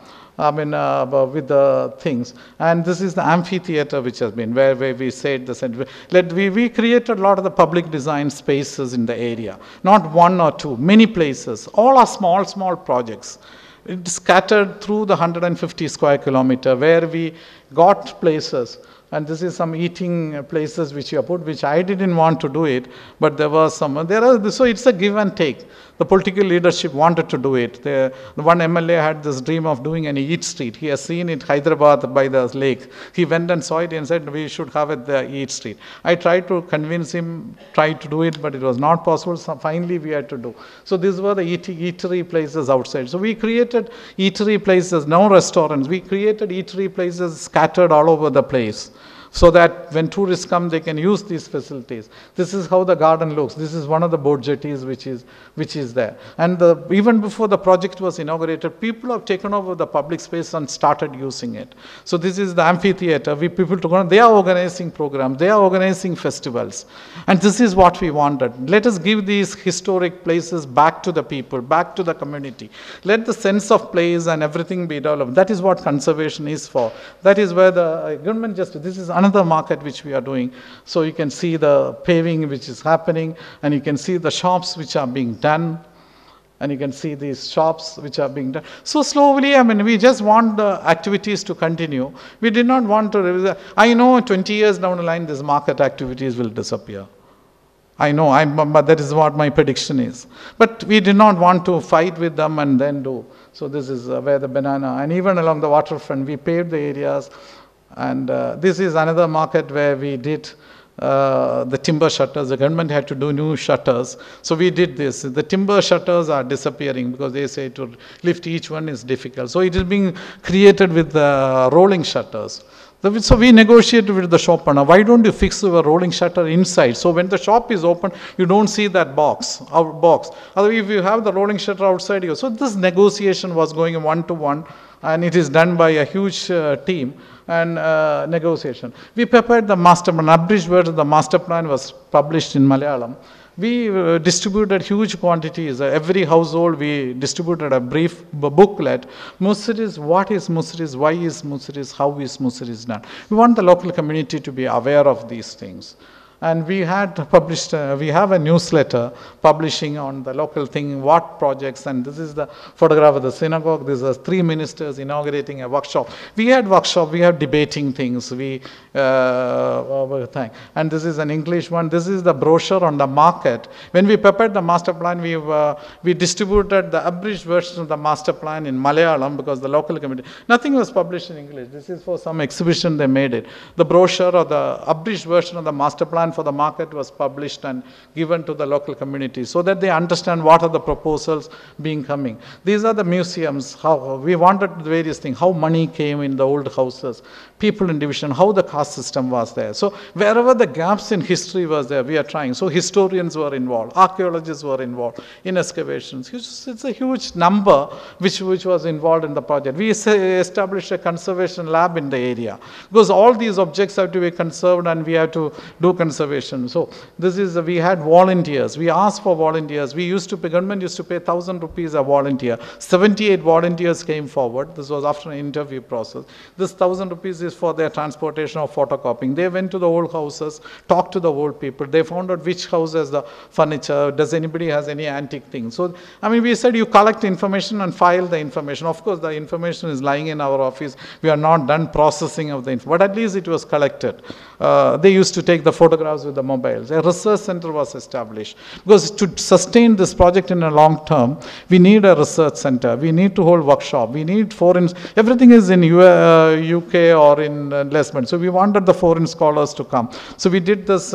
With the things. And this is the amphitheater which has been, where we said this. We created a lot of the public design spaces in the area. Not 1 or 2, many places. All are small projects. It's scattered through the 150 square kilometer where we got places. And this is some eating places which you have put, which I didn't want to do it, but there was some. So it's a give and take. The political leadership wanted to do it. The one MLA had this dream of doing an eat street. He has seen it Hyderabad by the lake. He went and saw it and said, we should have it the eat street. I tried to convince him, tried to do it, but it was not possible. So finally we had to do. So these were the eatery places outside. So we created eatery places, no restaurants. We created eatery places scattered all over the place, so that when tourists come, they can use these facilities. This is how the garden looks. This is one of the boat jetties which is there. And even before the project was inaugurated, people have taken over the public space and started using it. So this is the amphitheater. They are organizing programs. They are organizing festivals. And this is what we wanted. Let us give these historic places back to the people, back to the community. Let the sense of place and everything be developed. That is what conservation is for. That is where the government this is another market which we are doing. So you can see the paving which is happening, and you can see the shops which are being done, and you can see these shops which are being done. So slowly, I mean, we just want the activities to continue. We did not want to, I know 20 years down the line, these market activities will disappear. I know, but that is what my prediction is. But we did not want to fight with them and then do. So this is where the banana, and even along the waterfront, we paved the areas. And this is another market where we did the timber shutters. The government had to do new shutters. So we did this. The timber shutters are disappearing because they say to lift each one is difficult. So it is being created with rolling shutters. So we negotiated with the shop owner, why don't you fix your rolling shutter inside? So when the shop is open, you don't see that box. Otherwise, if you have the rolling shutter outside you. So this negotiation was going one-to-one, and it is done by a huge team and negotiation. We prepared the master plan. Abridged version of the master plan was published in Malayalam. We distributed huge quantities. Every household we distributed a brief booklet. Muziris, what is Muziris, why is Muziris, how is Muziris done? We want the local community to be aware of these things. And we had published, we have a newsletter publishing on the local thing, what projects, and this is the photograph of the synagogue. These are 3 ministers inaugurating a workshop. We had workshop, we had debating things, and this is an English one. This is the brochure on the market. When we prepared the master plan, we distributed the abridged version of the master plan in Malayalam because the local community, nothing was published in English. This is for some exhibition they made it. The brochure or the abridged version of the master plan for the market was published and given to the local community so that they understand what are the proposals being coming. These are the museums, how we wanted various things, how money came in the old houses, people in division, how the caste system was there. So wherever the gaps in history was there, we are trying. So historians were involved, archaeologists were involved in excavations. It's a huge number which was involved in the project. We established a conservation lab in the area because all these objects have to be conserved and we have to do conservation. So this is, we had volunteers. We asked for volunteers. Government used to pay 1,000 rupees a volunteer. 78 volunteers came forward. This was after an interview process. This 1,000 rupees is for their transportation or photocopying. They went to the old houses, talked to the old people. They found out which house has the furniture. Does anybody has any antique things? So, I mean, we said you collect information and file the information. Of course, the information is lying in our office. We are not done processing of the information, but at least it was collected. They used to take the photographs with the mobiles. A research center was established because to sustain this project in a long term, we need a research center. We need to hold workshop. We need foreign, everything is in UK or in Lesbian. So we wanted the foreign scholars to come. So we did this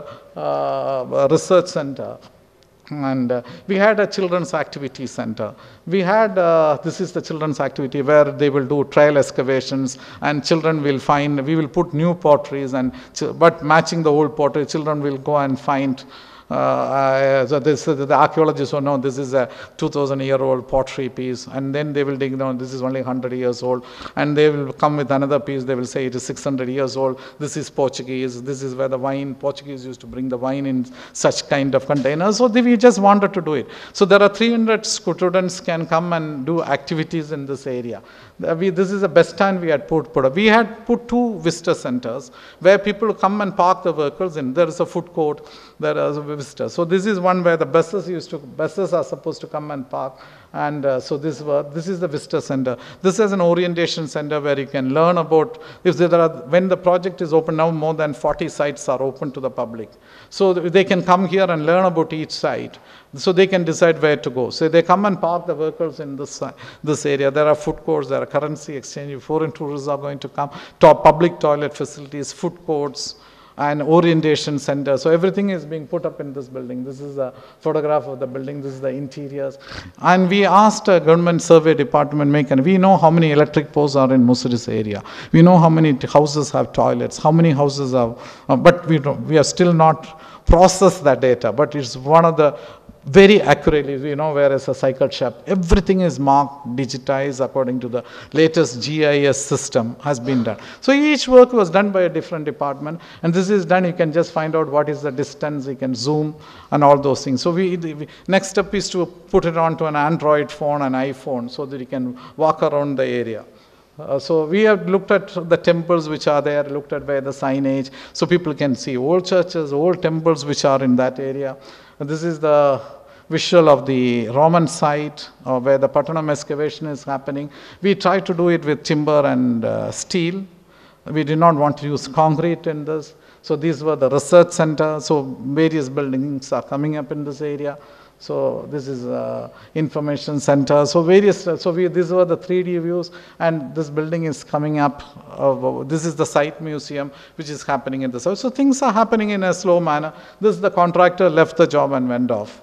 research center. And we had a children's activity center. We had, this is the children's activity where they will do trial excavations and children will find, we will put new potteries but matching the old pottery, children will go and find so the archaeologists will know this is a 2,000-year-old pottery piece, and then they will dig down, this is only 100 years old, and they will come with another piece, they will say it is 600 years old, this is Portuguese, this is where the wine, Portuguese used to bring the wine in such kind of containers, so we just wanted to do it. So there are 300 students can come and do activities in this area. This is the best stand we had put up. We had put 2 visitor centers where people come and park the vehicles in. There is a food court, there is a visitor. So this is one where the buses are supposed to come and park. And so this is the visitor center. This is an orientation center where you can learn about, when the project is open now, more than 40 sites are open to the public. So they can come here and learn about each site. So they can decide where to go. So they come and park the vehicles in this area. There are food courts, there are currency exchange, foreign tourists are going to come, public toilet facilities, food courts, and orientation center. So everything is being put up in this building. This is a photograph of the building. This is the interiors. And we asked a government survey department, we know how many electric poles are in Muziris area. We know how many houses have toilets, how many houses have, but we are still not processed that data. But it's one of the very accurately, whereas a cycle shop, everything is marked, digitized according to the latest GIS system has been done. So each work was done by a different department, and this is done, you can just find out what is the distance, you can zoom and all those things. So next step is to put it onto an Android phone, an iPhone, so that you can walk around the area. So we have looked at the temples which are there, looked at where the signage, so people can see old churches, old temples which are in that area. And this is the visual of the Roman site where the Pattanam excavation is happening. We try to do it with timber and steel. We did not want to use concrete in this. So these were the research center. So various buildings are coming up in this area. So this is information center. So these were the 3D views, and this building is coming up. This is the site museum, which is happening in the south. So things are happening in a slow manner. The contractor left the job and went off.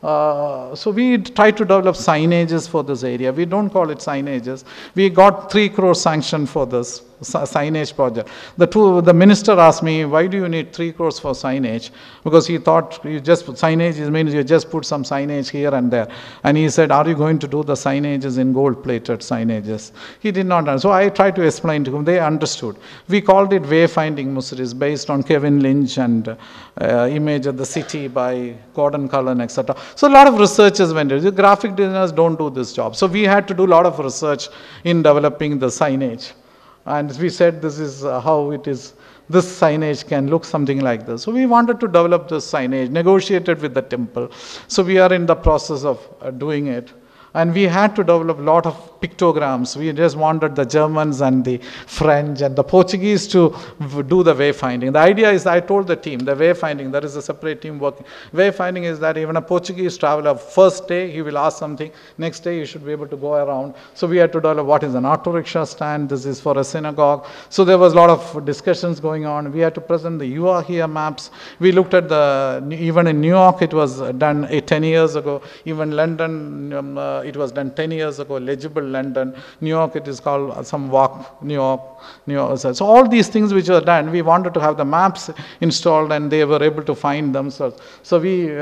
So we try to develop signages for this area. We don't call it signages. We got 3 crore sanction for this signage project. The minister asked me, why do you need 3 crores for signage? Because he thought signage means you just put some signage here and there. And he said, are you going to do the signages in gold-plated signages? He did not understand. So I tried to explain to him. They understood. We called it wayfinding Muziris, based on Kevin Lynch and image of the city by Gordon Cullen, etc. So a lot of researchers went into it. The graphic designers don't do this job. So we had to do a lot of research in developing the signage. And we said this is how it is. This signage can look something like this. So we wanted to develop this signage, negotiated with the temple. So we are in the process of doing it. And we had to develop a lot of pictograms. We just wanted the Germans and the French and the Portuguese to do the wayfinding. The idea is, I told the team, the wayfinding, there is a separate team working. Wayfinding is that even a Portuguese traveler, first day he will ask something, next day you should be able to go around. So we had to develop what is an auto rickshaw stand, this is for a synagogue. So there was a lot of discussions going on. We had to present the You Are Here maps. We looked at even in New York it was done 10 years ago. Even London, it was done 10 years ago, legible London. New York, it is called some walk, New York. So all these things which were done, we wanted to have the maps installed and they were able to find themselves. So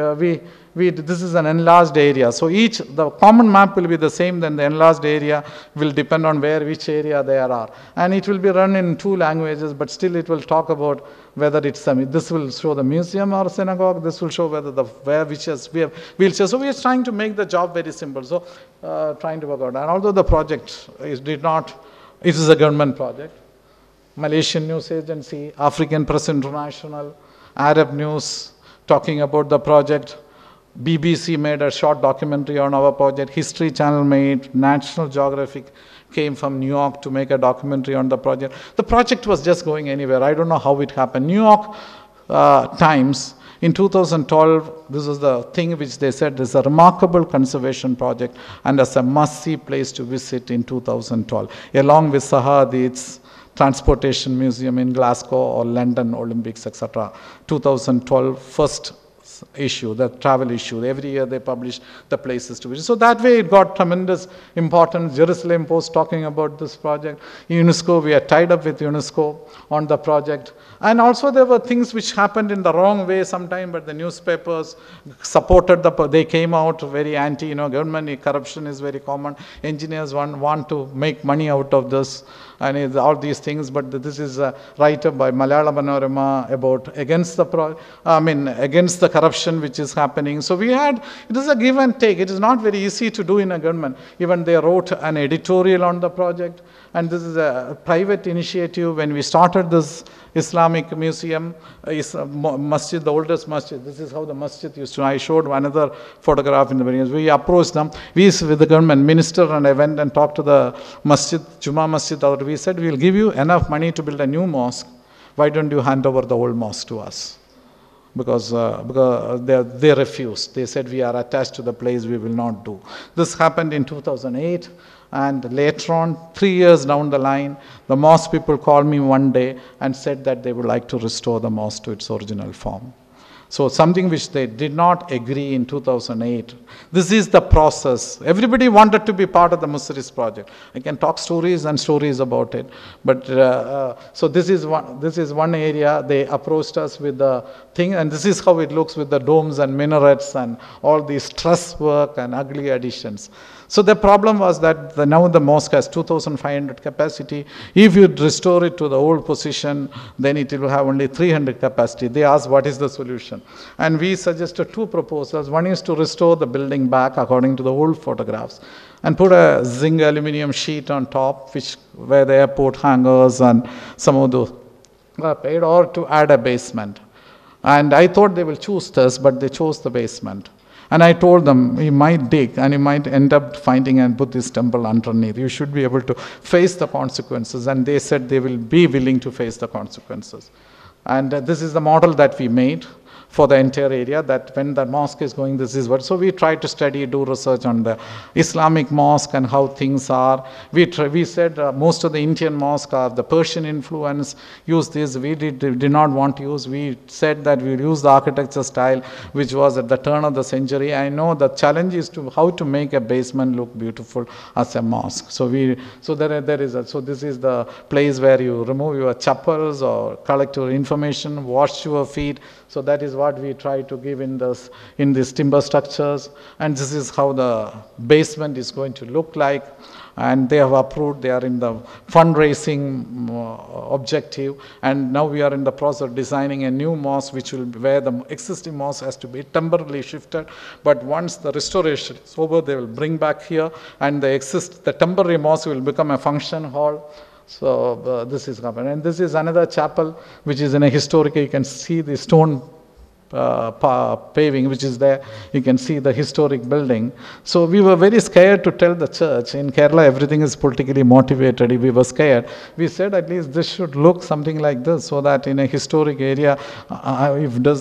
this is an enlarged area. So the common map will be the same, then the enlarged area will depend on which area there are. And it will be run in 2 languages, but still it will talk about whether it's, this will show the museum or synagogue, this will show whether we have wheelchairs. So we are trying to make the job very simple. So trying to work out. And although the project it is a government project, Malaysian News Agency, African Press International, Arab News talking about the project, BBC made a short documentary on our project, History Channel made, National Geographic came from New York to make a documentary on the project. The project was just going anywhere. I don't know how it happened. New York Times, in 2012, this was the thing which they said is a remarkable conservation project and as a must-see place to visit in 2012, along with Sahadit's Transportation Museum in Glasgow or London Olympics, etc. 2012 first issue, the travel issue. Every year they publish the places to visit. So that way it got tremendous importance. Jerusalem Post talking about this project. UNESCO, we are tied up with UNESCO on the project. And also there were things which happened in the wrong way sometime, but the newspapers supported they came out very anti, government corruption is very common. Engineers want to make money out of this and all these things, but this is a writer by Malayalam Panorama about against the corruption which is happening. So it is a give and take. It is not very easy to do in a government. Even they wrote an editorial on the project, and this is a private initiative. When we started this Islamic museum, masjid, the oldest masjid, this is how the masjid used to. I showed another photograph in the beginning. We approached them, with the government minister, and I went and talked to the masjid, Juma Masjid. We said, we will give you enough money to build a new mosque. Why don't you hand over the old mosque to us? Because they refused. They said, we are attached to the place, we will not do. This happened in 2008. And later on, 3 years down the line, the mosque people called me one day and said that they would like to restore the mosque to its original form. So something which they did not agree in 2008. This is the process. Everybody wanted to be part of the Muziris project. I can talk stories and stories about it. But so this is one area. They approached us with the thing, and this is how it looks with the domes and minarets and all these truss work and ugly additions. So the problem was that now the mosque has 2,500 capacity. If you restore it to the old position, then it will have only 300 capacity. They asked, what is the solution? And we suggested two proposals. One is to restore the building back according to the old photographs and put a zinc aluminum sheet on top, where the airport hangars and some of those were paid, or to add a basement. And I thought they will choose this, but they chose the basement. And I told them, you might dig and you might end up finding a Buddhist temple underneath. You should be able to face the consequences. And they said they will be willing to face the consequences. And this is the model that we made for the entire area, that when the mosque is going, this is what. So we try to study, do research on the Islamic mosque and how things are. We said most of the Indian mosques are the Persian influence, use this. We did not want to use. We said that we will use the architecture style which was at the turn of the century. I know the challenge is to how to make a basement look beautiful as a mosque. So this is the place where you remove your chappals or collect your information, wash your feet. So that is what we try to give in these timber structures. And this is how the basement is going to look like. And they have approved, they are in the fundraising objective. And now we are in the process of designing a new mosque, where the existing mosque has to be temporarily shifted. But once the restoration is over, they will bring back here, and the temporary mosque will become a function hall. So this is happening. And this is another chapel which is in a historical. You can see the stone paving which is there. You can see the historic building. So we were very scared to tell the church. In Kerala, everything is politically motivated. We were scared. We said at least this should look something like this, so that in a historic area, if it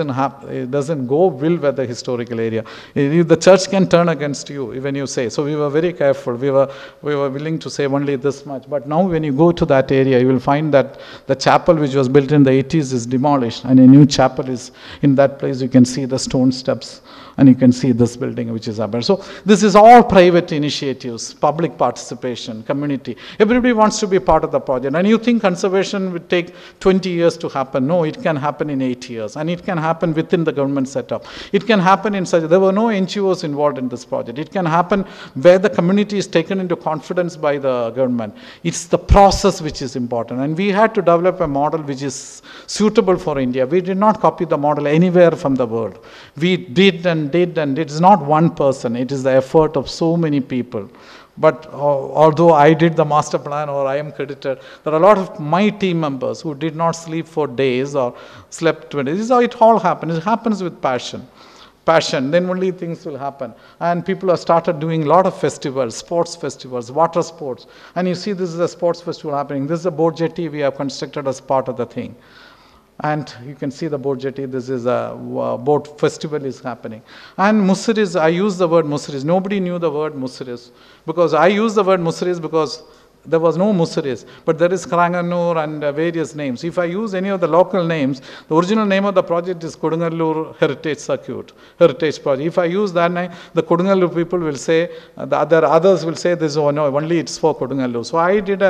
doesn't go well with the historical area, the church can turn against you when you say. So we were very careful. We were willing to say only this much. But now when you go to that area, you will find that the chapel which was built in the 80s is demolished, and a new chapel is in that place. You can see the stone steps, and you can see this building which is up there. So this is all private initiatives, public participation, community. Everybody wants to be part of the project. And you think conservation would take 20 years to happen. No, it can happen in 8 years. And it can happen within the government setup. It can happen in there were no NGOs involved in this project. It can happen where the community is taken into confidence by the government. It's the process which is important. And we had to develop a model which is suitable for India. We did not copy the model anywhere from the world. We did, and it's not one person, it is the effort of so many people. But although I did the master plan, or I am credited, there are a lot of my team members who did not sleep for days or slept 20 days. This is how it all happens. It happens with passion, then only things will happen. And people have started doing a lot of festivals, sports festivals, water sports. And you see this is a sports festival happening. This is a boat jetty we have constructed as part of the thing. And you can see the boat jetty. This is a boat festival is happening. And Muziris, I use the word Muziris. Nobody knew the word Muziris, because I use the word Muziris because there was no Muziris, but there is Karanganur and various names. If I use any of the local names, the original name of the project is Kodungalur Heritage Project. If I use that name, the Kodungalur people will say, others will say this, oh no, only it's for Kodungalur. So I did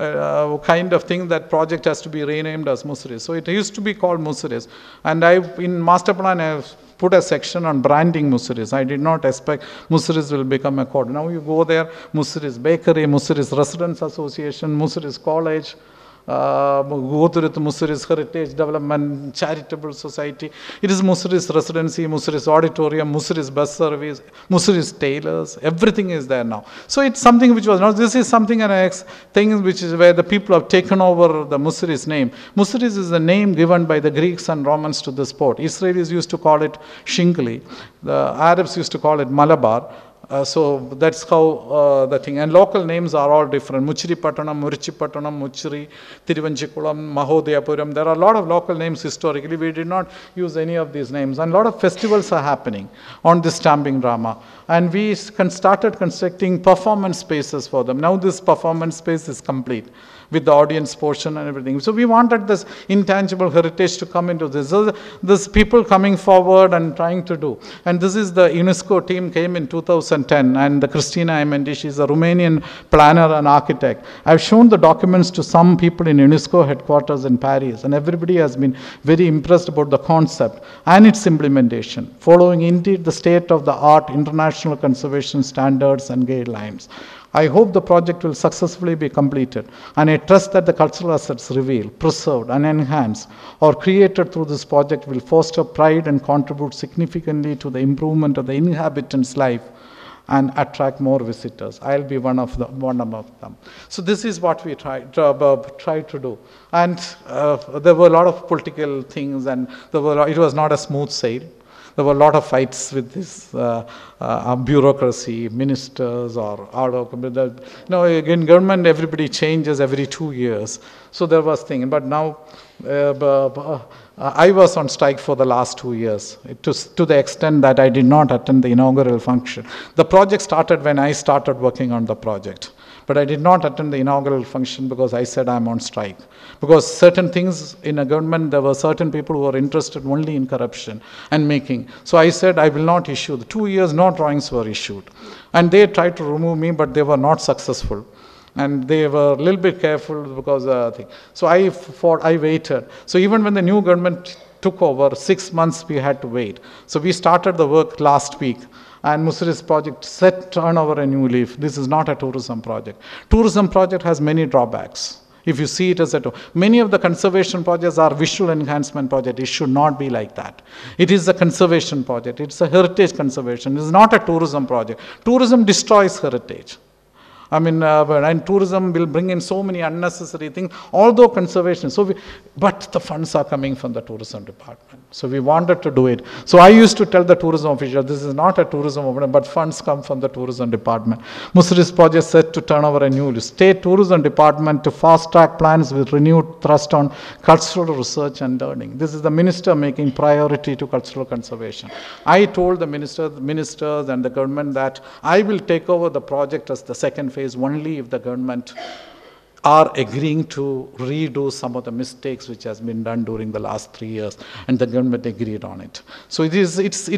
a kind of thing that project has to be renamed as Muziris. So it used to be called Muziris. And in master plan, I have put a section on branding Muziris. I did not expect Muziris will become a code. Now you go there, Muziris Bakery, Muziris Residents Association, Muziris College, go to Muziris Heritage Development Charitable Society. It is Muziris Residency, Muziris Auditorium, Muziris Bus Service, Muziris Tailors. Everything is there now. So it's something which was not. This is something thing which is where the people have taken over the Muziris name. Muziris is the name given by the Greeks and Romans to this port. Israelis used to call it Shingli. The Arabs used to call it Malabar. So that's how the thing. And local names are all different. Muchiripattanam, Murichipattanam, Muchiri, Tiruvanchikulam, Mahodayapuram. There are a lot of local names historically. We did not use any of these names. And a lot of festivals are happening on this stamping drama. And we started constructing performance spaces for them. Now this performance space is complete with the audience portion and everything. So we wanted this intangible heritage to come into this. So this people coming forward and trying to do. And this is the UNESCO team came in 2010, and the Cristina Imendi, she's a Romanian planner and architect. I've shown the documents to some people in UNESCO headquarters in Paris, and everybody has been very impressed about the concept and its implementation, following indeed the state of the art international conservation standards and guidelines. I hope the project will successfully be completed, and I trust that the cultural assets revealed, preserved, and enhanced or created through this project will foster pride and contribute significantly to the improvement of the inhabitants' life and attract more visitors. I'll be one of them. So this is what we try to do. And there were a lot of political things, and it was not a smooth sail. There were a lot of fights with this bureaucracy, ministers, or in government everybody changes every 2 years. So there was thing. But now I was on strike for the last 2 years, to the extent that I did not attend the inaugural function. The project started when I started working on the project. But I did not attend the inaugural function because I said I'm on strike. Because certain things in a government, there were certain people who were interested only in corruption and making. So I said I will not issue. The 2 years, no drawings were issued. And they tried to remove me, but they were not successful. And they were a little bit careful because so I waited. So even when the new government took over, 6 months we had to wait. So we started the work last week. And Muziris project set turn over a new leaf. This is not a tourism project. Tourism project has many drawbacks. If you see it as many of the conservation projects are visual enhancement projects. It should not be like that. It is a conservation project. It's a heritage conservation. It is not a tourism project. Tourism destroys heritage. And tourism will bring in so many unnecessary things, although conservation. But the funds are coming from the tourism department. So we wanted to do it. So I used to tell the tourism official, this is not a tourism opening, but funds come from the tourism department. Muziris project set to turn over a new leaf. State tourism department to fast track plans with renewed thrust on cultural research and learning. This is the minister making priority to cultural conservation. I told the ministers and the government that I will take over the project as the second phase only if the government are agreeing to redo some of the mistakes which has been done during the last 3 years, and the government agreed on it. So it's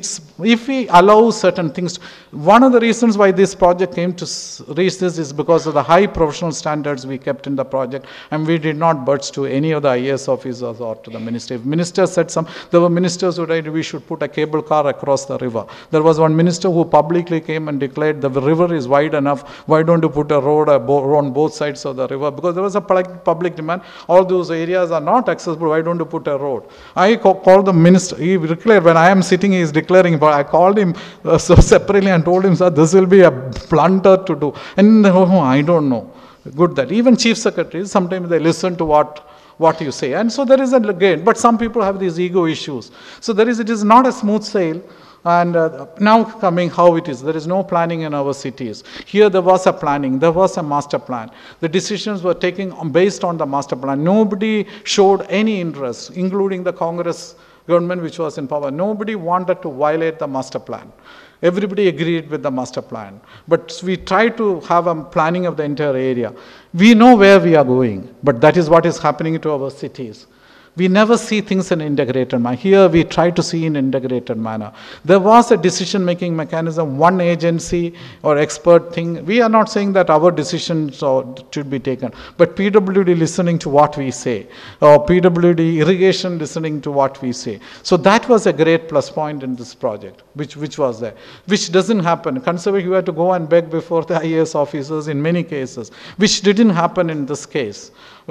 if we allow certain things, one of the reasons why this project came to reach this is because of the high professional standards we kept in the project, and we did not budge to any of the IAS officers or to the ministry. If ministers said there were ministers who said we should put a cable car across the river. There was one minister who publicly came and declared the river is wide enough, why don't you put a road on both sides of the river? Because there was a public demand. All those areas are not accessible. Why don't you put a road? I called the minister. He declared, when I am sitting, he is declaring, but I called him separately and told him, sir, this will be a blunder to do. And I don't know. Good that. Even chief secretaries, sometimes they listen to what you say. And so there is a gain. But some people have these ego issues. So it is not a smooth sail. And now coming how it is, there is no planning in our cities. Here there was a planning, there was a master plan. The decisions were taken based on the master plan. Nobody showed any interest, including the Congress government which was in power. Nobody wanted to violate the master plan. Everybody agreed with the master plan. But we tried to have a planning of the entire area. We know where we are going, but that is what is happening to our cities. We never see things in an integrated manner. Here we try to see in an integrated manner. There was a decision-making mechanism, one agency or expert thing. We are not saying that our decisions should be taken, but PWD listening to what we say, or PWD irrigation listening to what we say. So that was a great plus point in this project, which was there, which doesn't happen. Conservation, you have to go and beg before the IAS officers in many cases, which didn't happen in this case.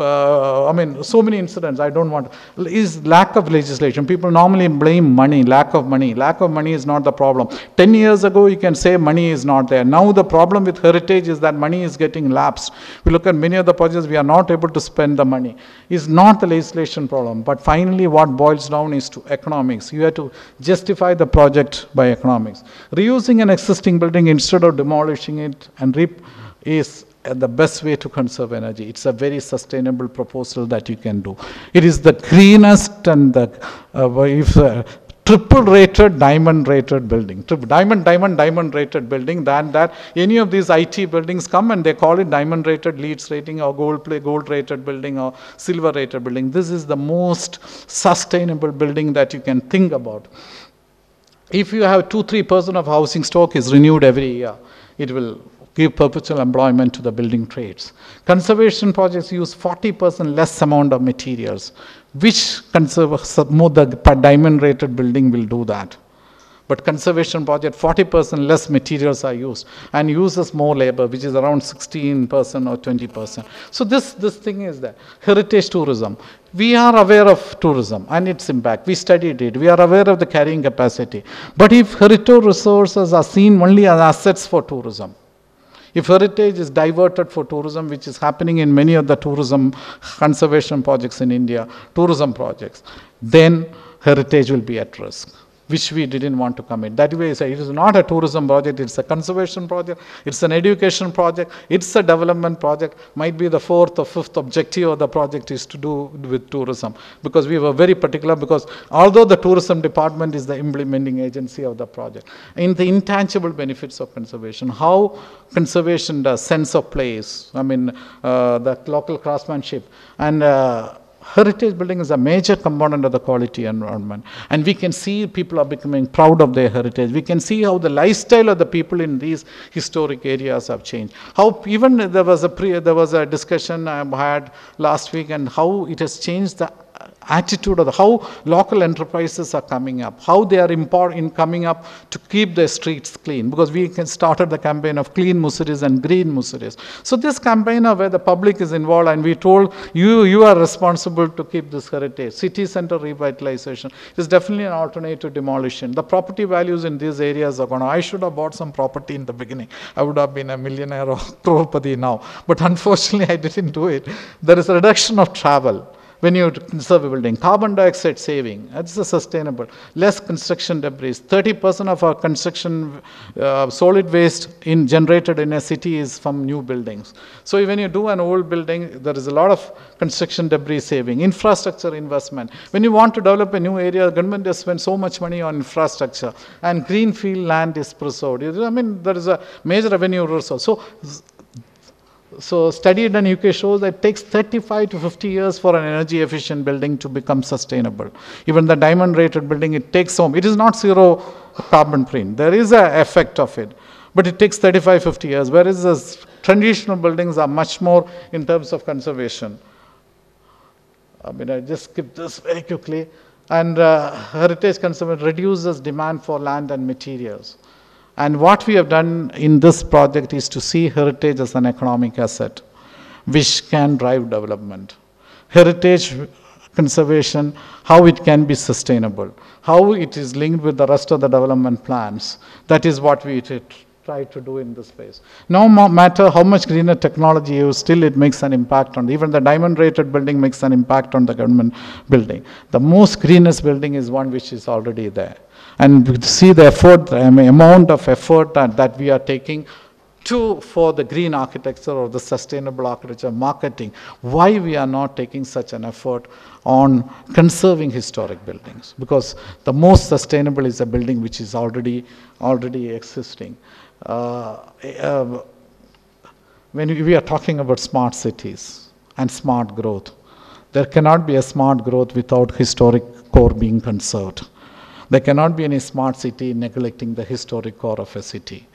So many incidents, I don't want, is lack of legislation. People normally blame money, lack of money. Lack of money is not the problem. 10 years ago, you can say money is not there. Now the problem with heritage is that money is getting lapsed. We look at many of the projects, we are not able to spend the money. It's not the legislation problem, but finally what boils down is to economics. You have to justify the project by economics. Reusing an existing building instead of demolishing it and is the best way to conserve energy. It's a very sustainable proposal that you can do. It is the greenest and the triple rated, diamond rated building. Diamond rated building than that any of these IT buildings come and they call it diamond rated, LEED rating, or gold rated building, or silver rated building. This is the most sustainable building that you can think about. If you have 2-3% of housing stock is renewed every year, it will give perpetual employment to the building trades. Conservation projects use 40% less amount of materials. Which the diamond rated building will do that? But conservation project, 40% less materials are used and uses more labor, which is around 16% or 20%. So this thing is that heritage tourism. We are aware of tourism and its impact. We studied it. We are aware of the carrying capacity. But if heritage resources are seen only as assets for tourism, if heritage is diverted for tourism, which is happening in many of the tourism conservation projects in India, tourism projects, then heritage will be at risk, which we didn't want to commit. That way, it is not a tourism project, it's a conservation project, it's an education project, it's a development project. Might be the fourth or fifth objective of the project is to do with tourism, because we were very particular, because although the tourism department is the implementing agency of the project, in the intangible benefits of conservation, how conservation does sense of place, the local craftsmanship, and heritage building is a major component of the quality environment, and we can see people are becoming proud of their heritage. We can see how the lifestyle of the people in these historic areas have changed. How even there was a discussion I had last week, and how it has changed the attitude of how local enterprises are coming up, how they are coming up to keep their streets clean, because we started the campaign of Clean Muziris and Green Muziris. So this campaign where the public is involved, and we told you are responsible to keep this heritage. City center revitalization is definitely an alternative to demolition. The property values in these areas are going to, I should have bought some property in the beginning. I would have been a millionaire or crorepati now. But unfortunately, I didn't do it. There is a reduction of travel when you conserve a building. Carbon dioxide saving, that's the sustainable. Less construction debris. 30% of our construction solid waste generated in a city is from new buildings. So when you do an old building, there is a lot of construction debris saving. Infrastructure investment. When you want to develop a new area, the government has spent so much money on infrastructure, and greenfield land is preserved. There is a major revenue resource. So study in UK shows that it takes 35 to 50 years for an energy efficient building to become sustainable. Even the diamond rated building, it takes it is not zero carbon print. There is an effect of it, but it takes 35, 50 years, whereas the traditional buildings are much more in terms of conservation. I just skip this very quickly. And heritage conservation reduces demand for land and materials. And what we have done in this project is to see heritage as an economic asset which can drive development. Heritage conservation, how it can be sustainable, how it is linked with the rest of the development plans. That is what we try to do in this space. No matter how much greener technology you use, still it makes an impact on, even the diamond rated building makes an impact on the government building. The most greenest building is one which is already there. And we see the effort, the amount of effort that we are taking for the green architecture or the sustainable architecture marketing. Why we are not taking such an effort on conserving historic buildings? Because the most sustainable is a building which is already existing. When we are talking about smart cities and smart growth, there cannot be a smart growth without historic core being conserved. There cannot be any smart city neglecting the historic core of a city.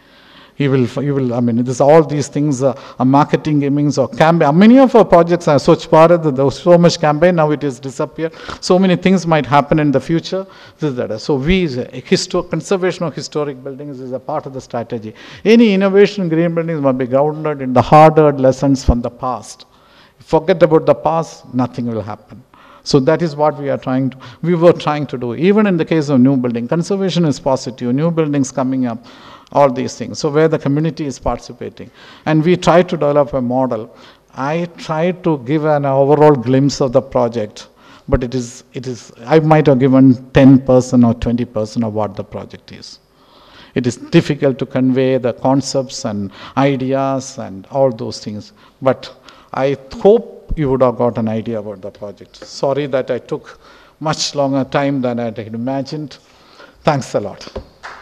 All these things are marketing, gimmicks, or campaign. Many of our projects are Swachh Bharat, there was so much campaign, now it has disappeared. So many things might happen in the future. So conservation of historic buildings is a part of the strategy. Any innovation in green buildings must be grounded in the hard-earned lessons from the past. Forget about the past, nothing will happen. So that is what we were trying to do. Even in the case of new building, conservation is positive, new buildings coming up, all these things. So where the community is participating. And we try to develop a model. I try to give an overall glimpse of the project, but I might have given 10% or 20% of what the project is. It is difficult to convey the concepts and ideas and all those things. But I hope you would have got an idea about the project. Sorry that I took much longer time than I had imagined. Thanks a lot.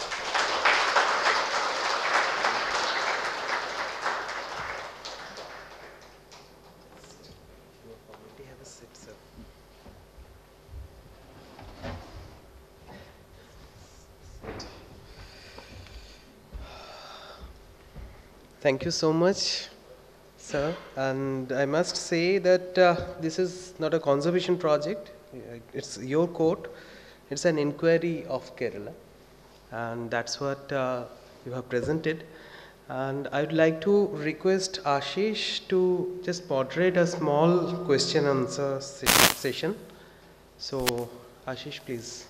Thank you so much, sir. And I must say that this is not a conservation project. It's your court. It's an inquiry of Kerala. and that's what you have presented. And I would like to request Ashish to just moderate a small question answer session. So, Ashish, please.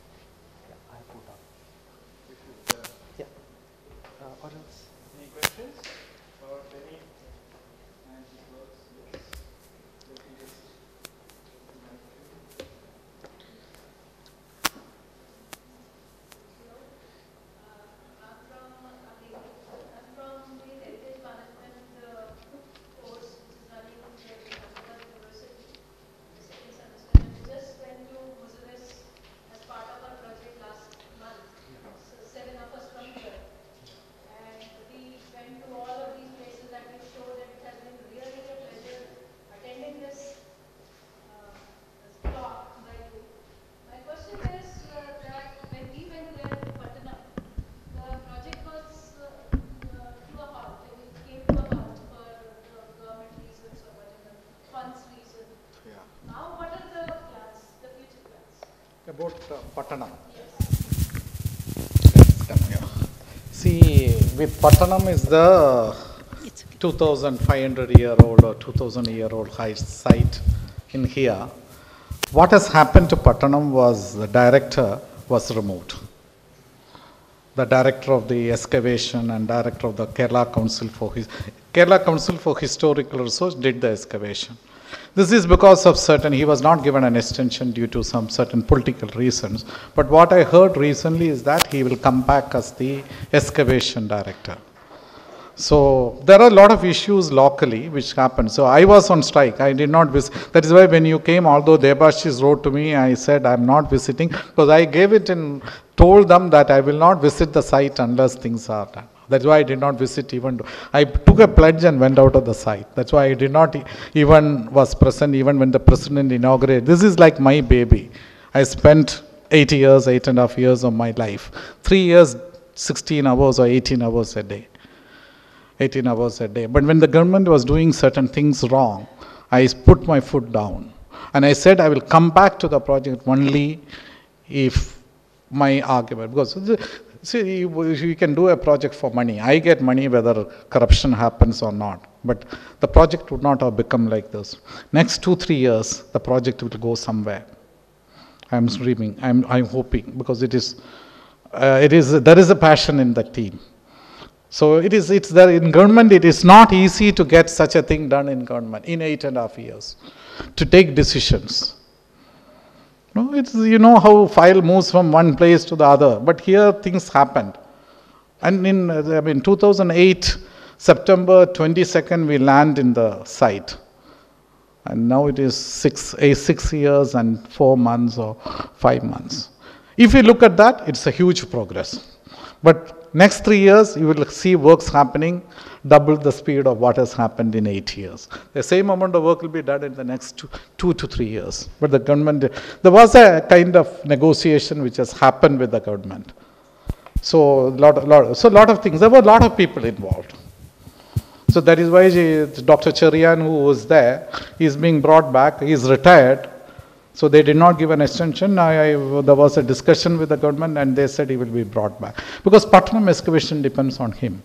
Yeah. What else? Any questions or any? Just went to Muziris as part of our project last month. So 7 of us from here. And we went to all of these places that we showed, and it has been really a pleasure attending this talk by you. My question is that when we went there to Patna, the project was to a halt. It came to a halt for government reasons or whatever, funds reason. Yeah. Now what are the plans, the future plans? About Pattanam. Yes. See, with Pattanam is the 2,500-year-old or 2,000-year-old high site in here. What has happened to Pattanam was the director was removed. The director of the excavation and director of the Kerala Council for Historical Research did the excavation. This is because of he was not given an extension due to some certain political reasons. But what I heard recently is that he will come back as the excavation director. So there are a lot of issues locally which happened. So I was on strike. I did not visit. That is why when you came, although Debashis wrote to me, I said I'm not visiting because I gave it and told them that I will not visit the site unless things are done. That's why I did not visit even. I took a pledge and went out of the site. That's why I did not even was present even when the president inaugurated. This is like my baby. I spent 8.5 years of my life. 3 years, 16 hours or 18 hours a day. 18 hours a day. But when the government was doing certain things wrong, I put my foot down. And I said I will come back to the project only if my argument, because see, you can do a project for money. I get money whether corruption happens or not. But the project would not have become like this. Next 2-3 years, the project will go somewhere. I'm dreaming. I'm hoping because there is a passion in the team. So it's there in government. It is not easy to get such a thing done in government in 8.5 years to take decisions. No, it's how file moves from one place to the other. But here things happened. And in 2008, September 22nd, we land in the site. And now it is 6 years and 4 months or 5 months. If you look at that, it's a huge progress. But next 3 years, you will see works happening double the speed of what has happened in 8 years. The same amount of work will be done in the next 2 to 3 years. But the government, there was a kind of negotiation which has happened with the government. So a lot of things. There were a lot of people involved. So that is why Dr. Cherian, who was there, is being brought back. He is retired. So they did not give an extension. There was a discussion with the government and they said he will be brought back. Because Pattanam excavation depends on him.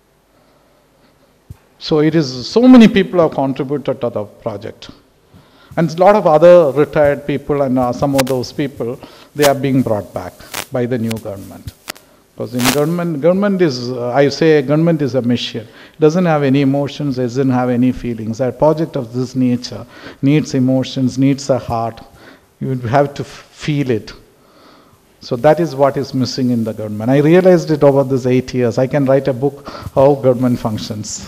So so many people have contributed to the project. And a lot of other retired people and some of those people, they are being brought back by the new government. Because in government is a machine. It doesn't have any emotions, it doesn't have any feelings. A project of this nature needs emotions, needs a heart. You have to feel it. So that is what is missing in the government. I realized it over these 8 years. I can write a book, How Government Functions.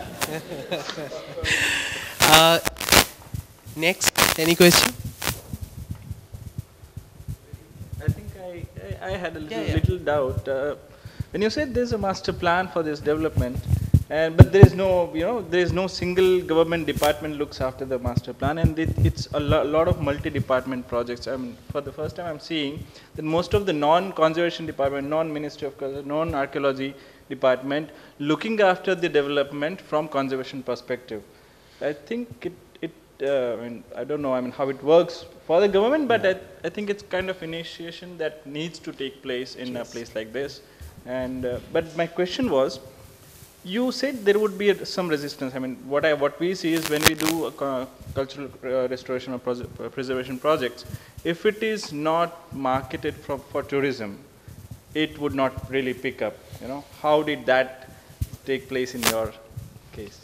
Next, any question? I think I had a little doubt. When you said there's a master plan for this development, but there is no single government department looks after the master plan, and it's a lot of multi-department projects. I mean, for the first time I'm seeing that most of the non-conservation department, non-Ministry of Culture, non-archaeology department looking after the development from conservation perspective. I think I don't know, how it works for the government, but I think it's kind of initiation that needs to take place in a place like this. And but my question was, you said there would be some resistance. What we see is when we do a cultural restoration or preservation projects, if it is not marketed for tourism, it would not really pick up. How did that take place in your case?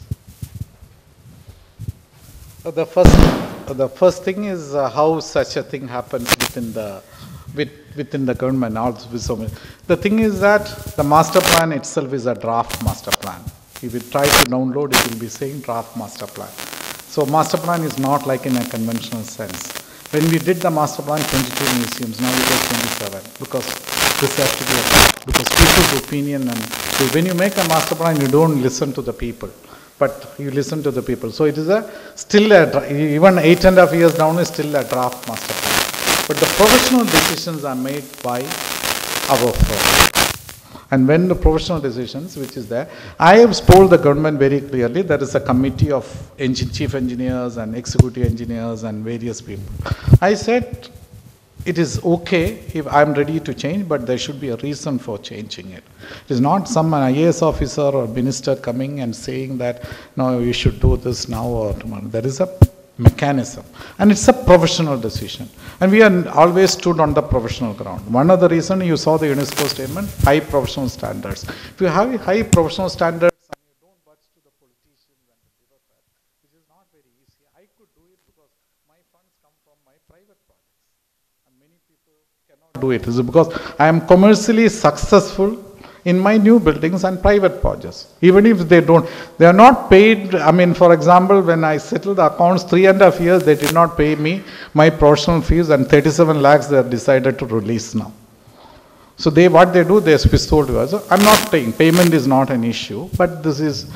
The first thing is how such a thing happens within the government. Also, the thing is that the master plan itself is a draft master plan. If you try to download, it will be saying draft master plan. So master plan is not like in a conventional sense. When we did the master plan, 22 museums, now we get 27, because this has to be a draft. Because people's opinion, and so when you make a master plan, you don't listen to the people, but you listen to the people. So it is still even 8.5 years down is still a draft master plan. But the professional decisions are made by our firm. And when the professional decisions, which is there, I have told the government very clearly, there is a committee of chief engineers and executive engineers and various people. I said, it is okay if I am ready to change, but there should be a reason for changing it. It is not some IAS officer or minister coming and saying that, no, you should do this now or tomorrow. There is a mechanism, and it's a professional decision. And we are always stood on the professional ground. One of the reasons you saw the UNESCO statement, high professional standards. If you have high professional standards and you don't watch to the politicians and the bureaucrats, which is not very easy. I could do it because my funds come from my private projects. And many people cannot do it. It's because I am commercially successful in my new buildings and private projects. Even if they are not paid. For example, when I settled the accounts 3.5 years, they did not pay me my professional fees, and 37 lakhs they have decided to release now. So what they do, they sold to us. So I'm not saying payment is not an issue, but this is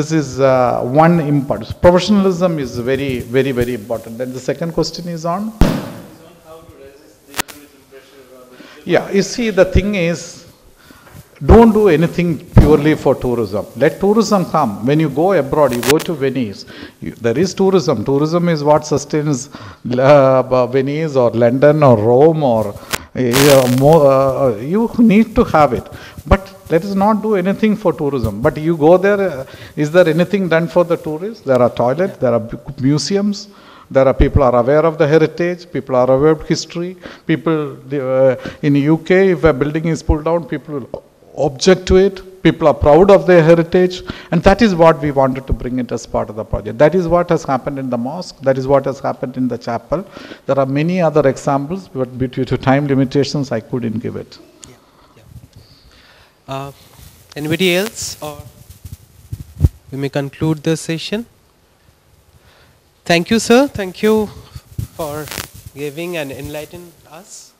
one impulse. Professionalism is very, very, very important. Then the second question is on? How to resist the tourism pressure? Yeah, you see, the thing is, don't do anything purely for tourism. Let tourism come. When you go abroad, you go to Venice, there is tourism. Tourism is what sustains Venice or London or Rome or you need to have it. But let us not do anything for tourism. But you go there, is there anything done for the tourists? There are toilets, there are museums. There are people are aware of the heritage, people are aware of history. People in UK, if a building is pulled down, people will object to it. People are proud of their heritage, and that is what we wanted to bring it as part of the project. That is what has happened in the mosque. That is what has happened in the chapel. There are many other examples, but due to time limitations, I couldn't give it. Anybody else, or we may conclude the session? Thank you, sir. Thank you for giving and enlightening us.